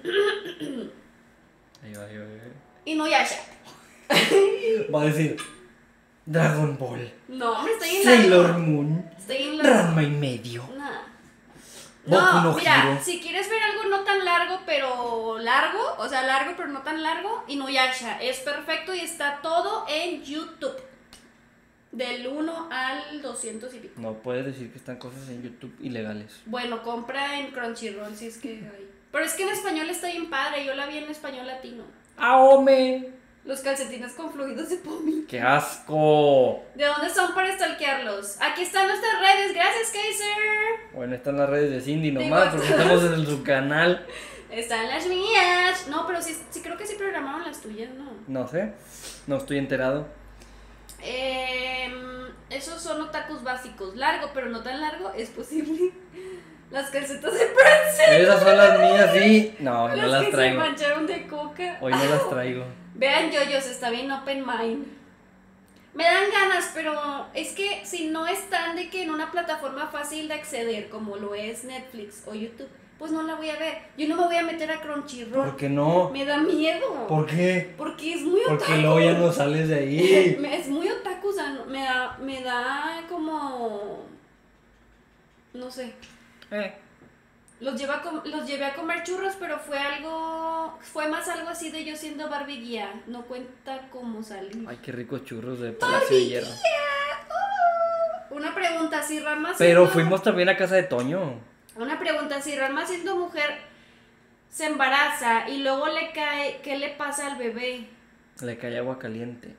Ahí va, ahí va, ahí
Inuyasha.
va. Va a decir Dragon Ball,
No, hombre, estoy en
Sailor
largo.
Moon,
Estoy en largo.
Ranma y medio.
Nah.
Boku
No,
no
mira,
Hero.
si quieres ver algo no tan largo, pero largo, o sea, largo pero no tan largo, Inuyasha es perfecto y está todo en YouTube. Del uno al doscientos y pico.
No puedes decir que están cosas en YouTube ilegales.
Bueno, compra en Crunchyroll si es que hay. Pero es que en español está bien padre, yo la vi en español latino.
¡Aome!
Los calcetines con fluidos de Pomi.
¡Qué asco!
¿De dónde son para stalkearlos? Aquí están nuestras redes, gracias Kaiser.
Bueno, están las redes de Cindy
Digo,
nomás, porque estamos en su canal.
Están las mías. No, pero sí, sí creo que sí programaron las tuyas, ¿no?
No sé, no estoy enterado.
Eh, esos son otakus básicos. Largo, pero no tan largo, es posible. Las calcetas de Prince.
Esas son las mías, sí. No, no
Las
las
que
traigo.
se mancharon de coca.
Hoy no las traigo.
Vean yoyos, está bien open mind. Me dan ganas, pero es que si no están de que en una plataforma fácil de acceder, como lo es Netflix o YouTube, pues no la voy a ver. Yo no me voy a meter a Crunchyroll.
¿Por qué no?
Me da miedo.
¿Por qué?
Porque es muy otaku.
Porque luego ya no sales de ahí.
Me- Es muy otaku, o sea, no- me da, me da como... No sé.
Eh.
Los, lleva a com- los llevé a comer churros, pero fue algo... Fue más algo así de yo siendo Barbie guía. No cuenta cómo salir.
Ay, qué ricos churros de Palacio de Hierro.
Una pregunta, si Rama
Pero
siendo-
fuimos también a casa de Toño.
Una pregunta, si Rama siendo mujer se embaraza y luego le cae... ¿Qué le pasa al bebé?
Le cae agua caliente.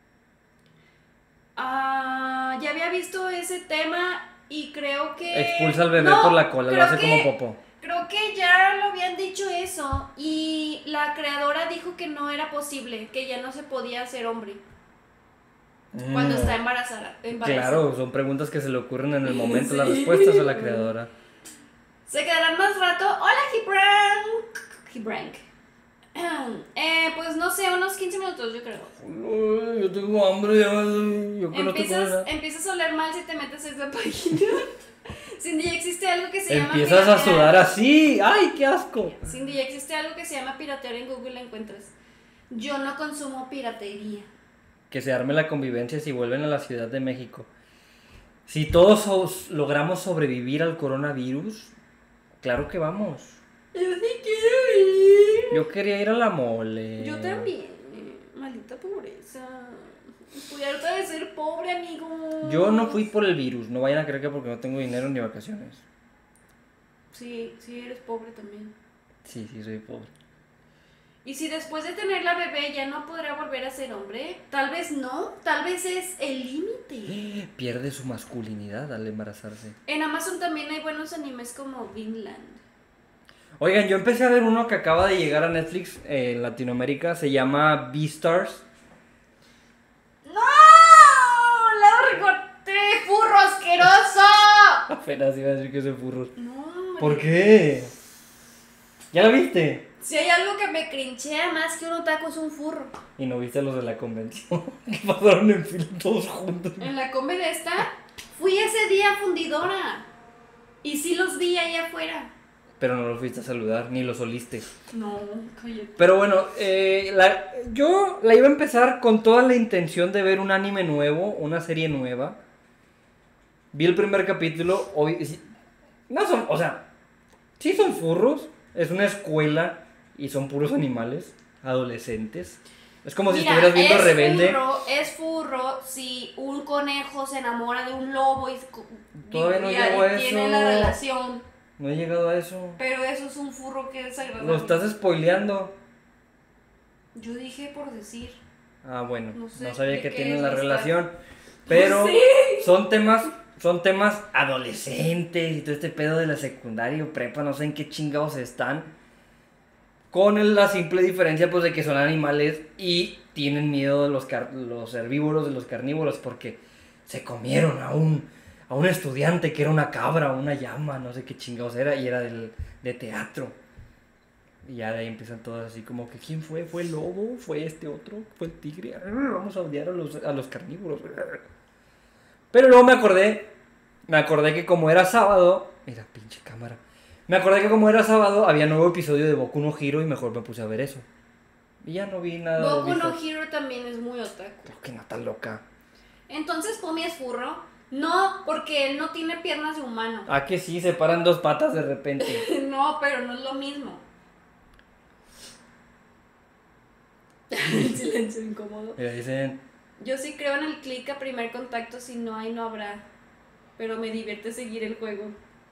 Ah, ya había visto ese tema y creo que...
Expulsa al bebé
No,
por la cola, lo
creo
hace
que-
como popó.
Creo que ya lo habían dicho eso y la creadora dijo que no era posible, que ya no se podía hacer hombre cuando
Mm,
está embarazada. embarazada.
Claro, son preguntas que se le ocurren en el momento,
Sí.
las respuestas a la creadora.
Se quedarán más rato. Hola, Gibran. Gibran. Eh, pues no sé, unos quince minutos yo creo.
Uy, yo tengo hambre, ya, yo que no te como
Empiezas,
nada.
empiezas a oler mal si te metes a esa página. Cindy, ya existe algo que se llama
Empiezas a
piratear.
sudar así. ¡Ay, qué asco!
Cindy, ya existe algo que se llama piratear, en Google la encuentras. Yo no consumo piratería.
Que se arme la convivencia si vuelven a la Ciudad de México. Si todos sos- logramos sobrevivir al coronavirus, claro que vamos.
Yo sí quiero ir.
Yo quería ir a la mole.
Yo también. Maldita pobreza. Estoy harta de ser pobre, amigo.
Yo no fui por el virus, no vayan a creer que porque no tengo dinero ni vacaciones.
Sí, sí, eres pobre también.
Sí, sí, soy pobre.
Y si después de tener la bebé ya no podrá volver a ser hombre, tal vez no, tal vez es el límite.
Pierde su masculinidad al embarazarse.
En Amazon también hay buenos animes como Vinland.
Oigan, yo empecé a ver uno que acaba de llegar a Netflix eh, en Latinoamérica, se llama Beastars.
¡No! ¡La recorté! ¡Furro asqueroso!
Apenas iba a decir que soy furro.
No, hombre.
¿Por qué? ¿Ya la viste?
Si hay algo que me crinchea más que un otaku es un furro.
Y no viste los de la convención. Que pasaron en fila todos juntos.
En la come de esta, fui ese día a fundidora. Y sí los vi ahí afuera.
Pero no los fuiste a saludar, ni los oliste.
No, cállate.
Pero bueno, eh, la, yo la iba a empezar con toda la intención de ver un anime nuevo, una serie nueva. Vi el primer capítulo, hoy, sí, no son, o sea, sí son furros, es una escuela y son puros animales, adolescentes. Es como
Mira,
si estuvieras viendo
es
Rebelde.
Furro, es furro si un conejo se enamora de un lobo y,
Todavía no
y,
llego
y
a
tiene
eso.
la relación.
No he llegado a eso.
Pero eso es un furro que es agradable.
Lo estás spoileando.
Yo dije por decir.
Ah, bueno,
No
no,
sé
sabía
de
que
qué
tienen
es
la
esta-
relación. Pero
Sí.
son temas, son temas adolescentes y todo este pedo de la secundaria o prepa, no sé en qué chingados están. Con el- la simple diferencia pues de que son animales y tienen miedo de los, car- los herbívoros de los carnívoros porque se comieron a un, a un estudiante que era una cabra, una llama, no sé qué chingados era y era del, de teatro. Y ya de ahí empiezan todos así como que ¿quién fue? ¿Fue el lobo? ¿Fue este otro? ¿Fue el tigre? Vamos a odiar a los, a los carnívoros. Pero luego me acordé, me acordé que como era sábado, mira pinche cámara, me acordé que como era sábado había nuevo episodio de Boku no Hero y mejor me puse a ver eso. Y ya no vi nada de
Boku no
Beastars.
Hero también es muy otaku.
Creo que no tan loca.
Entonces Pomi es furro. No, porque él no tiene piernas de humano.
Ah, que sí, se paran dos patas de repente.
No, pero no es lo mismo. Silencio incómodo.
Mira, dicen,
Yo sí creo en el clic a primer contacto, si no hay no habrá. Pero me divierte seguir el juego.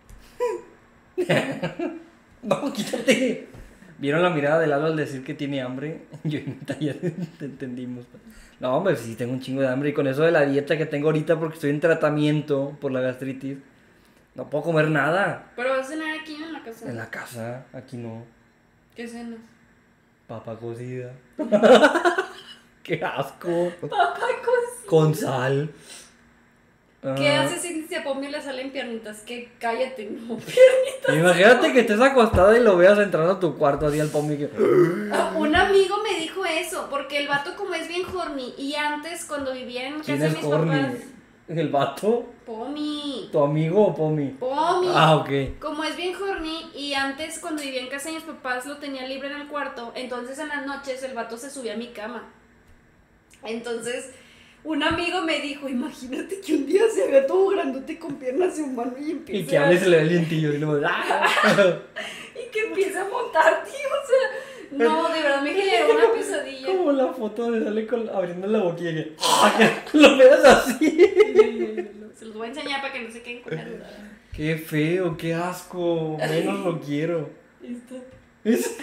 no, quítate. ¿Vieron la mirada de Lalo al decir que tiene hambre? Yo y Neta ya te entendimos. No, hombre, sí tengo un chingo de hambre y con eso de la dieta que tengo ahorita porque estoy en tratamiento por la gastritis, no puedo comer nada.
Pero vas a cenar aquí en la casa.
En la casa, aquí no.
¿Qué cenas?
Papa cocida. Qué asco.
Papá cocina.
Con sal.
¿Qué
Ah,
haces si a Pomi le salen piernitas? Que cállate, no.
Imagínate que estés acostada y lo veas entrando a tu cuarto así al Pomi que...
Ah, un amigo me dijo eso, porque el vato como es bien horny y antes cuando vivía en casa
¿Quién
de
es
mis
horny?
papás,
¿El vato?
Pomi,
¿Tu amigo o Pomi?
Pomi,
Ah, ok.
como es bien horny y antes cuando vivía en casa de mis papás lo tenía libre en el cuarto, entonces en las noches el vato se subía a mi cama. Entonces un amigo me dijo, imagínate que un día se haga todo grandote con piernas de humano y empiece
Y que hable y se le ve el dientillo y luego... ¡ah!
y que empiece a montar, tío, o sea, no, de verdad me generó una pesadilla.
Como la foto donde sale con, abriendo la boquilla que, ¡ah! Que lo veas así.
Se los voy a enseñar para que no se queden con la duda.
Qué feo, qué asco. Menos lo quiero.
Listo.
Es-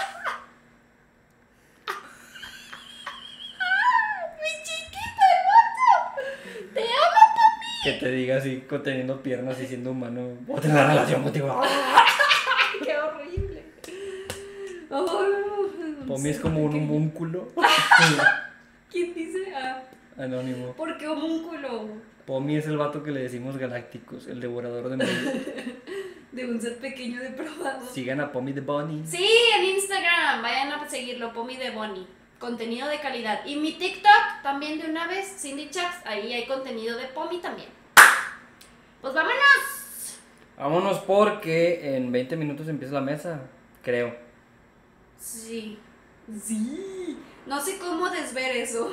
¡Mi chiquito hermoso! ¡Te amo!
Que te diga así, con- teniendo piernas y siendo humano. Voy a tener una relación contigo.
¡Qué horrible! Oh,
Pomi es como un homúnculo.
¿Quién dice? Ah,
Anónimo.
¿por qué homúnculo?
Pomi es el vato que le decimos galácticos, el devorador de mundos.
De un ser pequeño depravado.
Sigan a Pomi the Bunny.
Sí, en Instagram, vayan a seguirlo, Pomi de Bonnie. Contenido de calidad. Y mi TikTok también de una vez, Cindy Chaps, ahí hay contenido de Pomi también. Pues vámonos.
Vámonos porque en veinte minutos empieza la mesa, creo.
Sí. Sí. No sé cómo desver eso.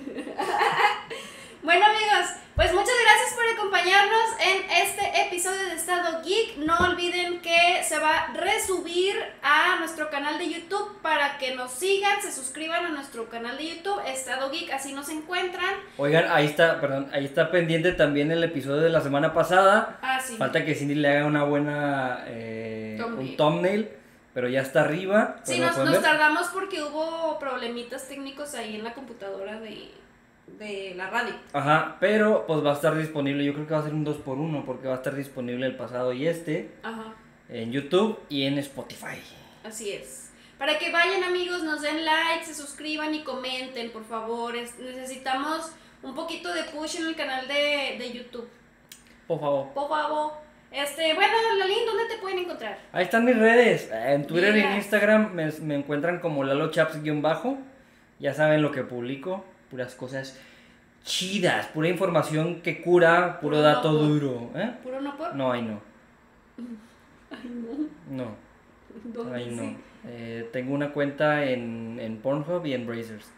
Bueno amigos, pues muchas gracias por acompañarnos en este episodio de Estado Geek. No olviden que se va a resubir a nuestro canal de YouTube para que nos sigan, se suscriban a nuestro canal de YouTube, Estado Geek, así nos encuentran.
Oigan, ahí está, perdón, ahí está pendiente también el episodio de la semana pasada.
Ah, sí.
Falta que Cindy le haga una buena eh,
Thumbnail.
un thumbnail, pero ya está arriba.
Sí,
pero lo
nos,
pueden
nos
ver.
tardamos porque hubo problemitas técnicos ahí en la computadora de, de la radio.
Ajá, pero pues va a estar disponible, yo creo que va a ser un dos por uno porque va a estar disponible el pasado y este.
Ajá.
en YouTube y en Spotify.
Así es. Para que vayan, amigos, nos den like, se suscriban y comenten, por favor. Es- necesitamos un poquito de push en el canal de, de YouTube.
Por favor.
Por favor. Este, bueno, Lalín, ¿dónde te pueden encontrar?
Ahí están mis redes. En Twitter y en
Mira.
Instagram me, me encuentran como Lalo Chaps-bajo. Ya saben lo que publico. Puras cosas chidas. Pura información que cura. Puro
Puro
dato
no por.
duro. ¿Eh?
¿Puro no por?
No, ahí no.
Ay, no.
No,
¿Dónde
ahí no.
sí?
Eh, tengo una cuenta en, en Pornhub y en Brazers.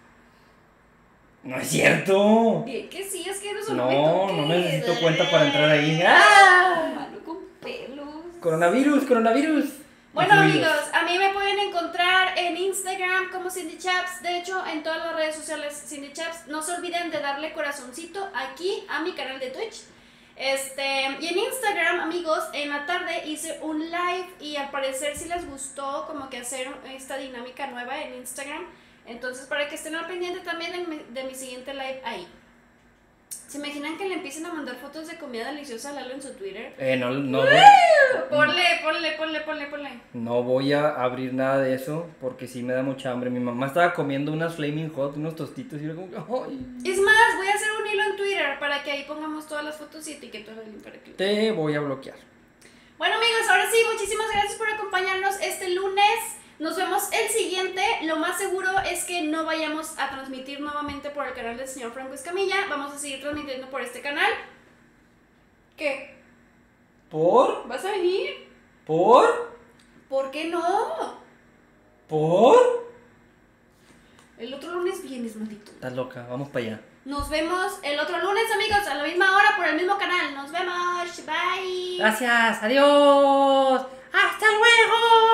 ¡No es cierto!
Bien que sí, es que eso no,
No,
me toques.
no necesito cuenta para entrar ahí. ¡Ah!
Mano con pelos.
Coronavirus, coronavirus.
Bueno,
Y fluidos.
amigos, a mí me pueden encontrar en Instagram como Cindy Chaps. De hecho, en todas las redes sociales Cindy Chaps. No se olviden de darle corazoncito aquí a mi canal de Twitch. Este, y en Instagram, amigos, en la tarde hice un live y al parecer sí les gustó como que hacer esta dinámica nueva en Instagram. Entonces, para que estén al pendiente también de mi, de mi siguiente live ahí. ¿Se imaginan que le empiecen a mandar fotos de comida deliciosa a Lalo en su Twitter?
Eh, no, no, voy,
Ponle, ponle, ponle, ponle, ponle.
no voy a abrir nada de eso porque sí me da mucha hambre. Mi mamá estaba comiendo unas Flaming Hot, unos tostitos y yo como que, ¡ay!
Es más, voy a hacer un hilo en Twitter para que ahí pongamos todas las fotos y etiqueto a Lalín para que...
Te voy a bloquear.
Bueno, amigos, ahora sí, muchísimas gracias por acompañarnos este lunes. Nos vemos el siguiente. Lo más seguro es que no vayamos a transmitir nuevamente por el canal del señor Franco Escamilla. Vamos a seguir transmitiendo por este canal. ¿Qué?
¿Por?
¿Vas a venir?
¿Por?
¿Por qué no?
¿Por?
El otro lunes vienes, maldito.
Estás loca, vamos para allá.
Nos vemos el otro lunes, amigos, a la misma hora por el mismo canal. Nos vemos. Bye.
Gracias, adiós. ¡Hasta luego!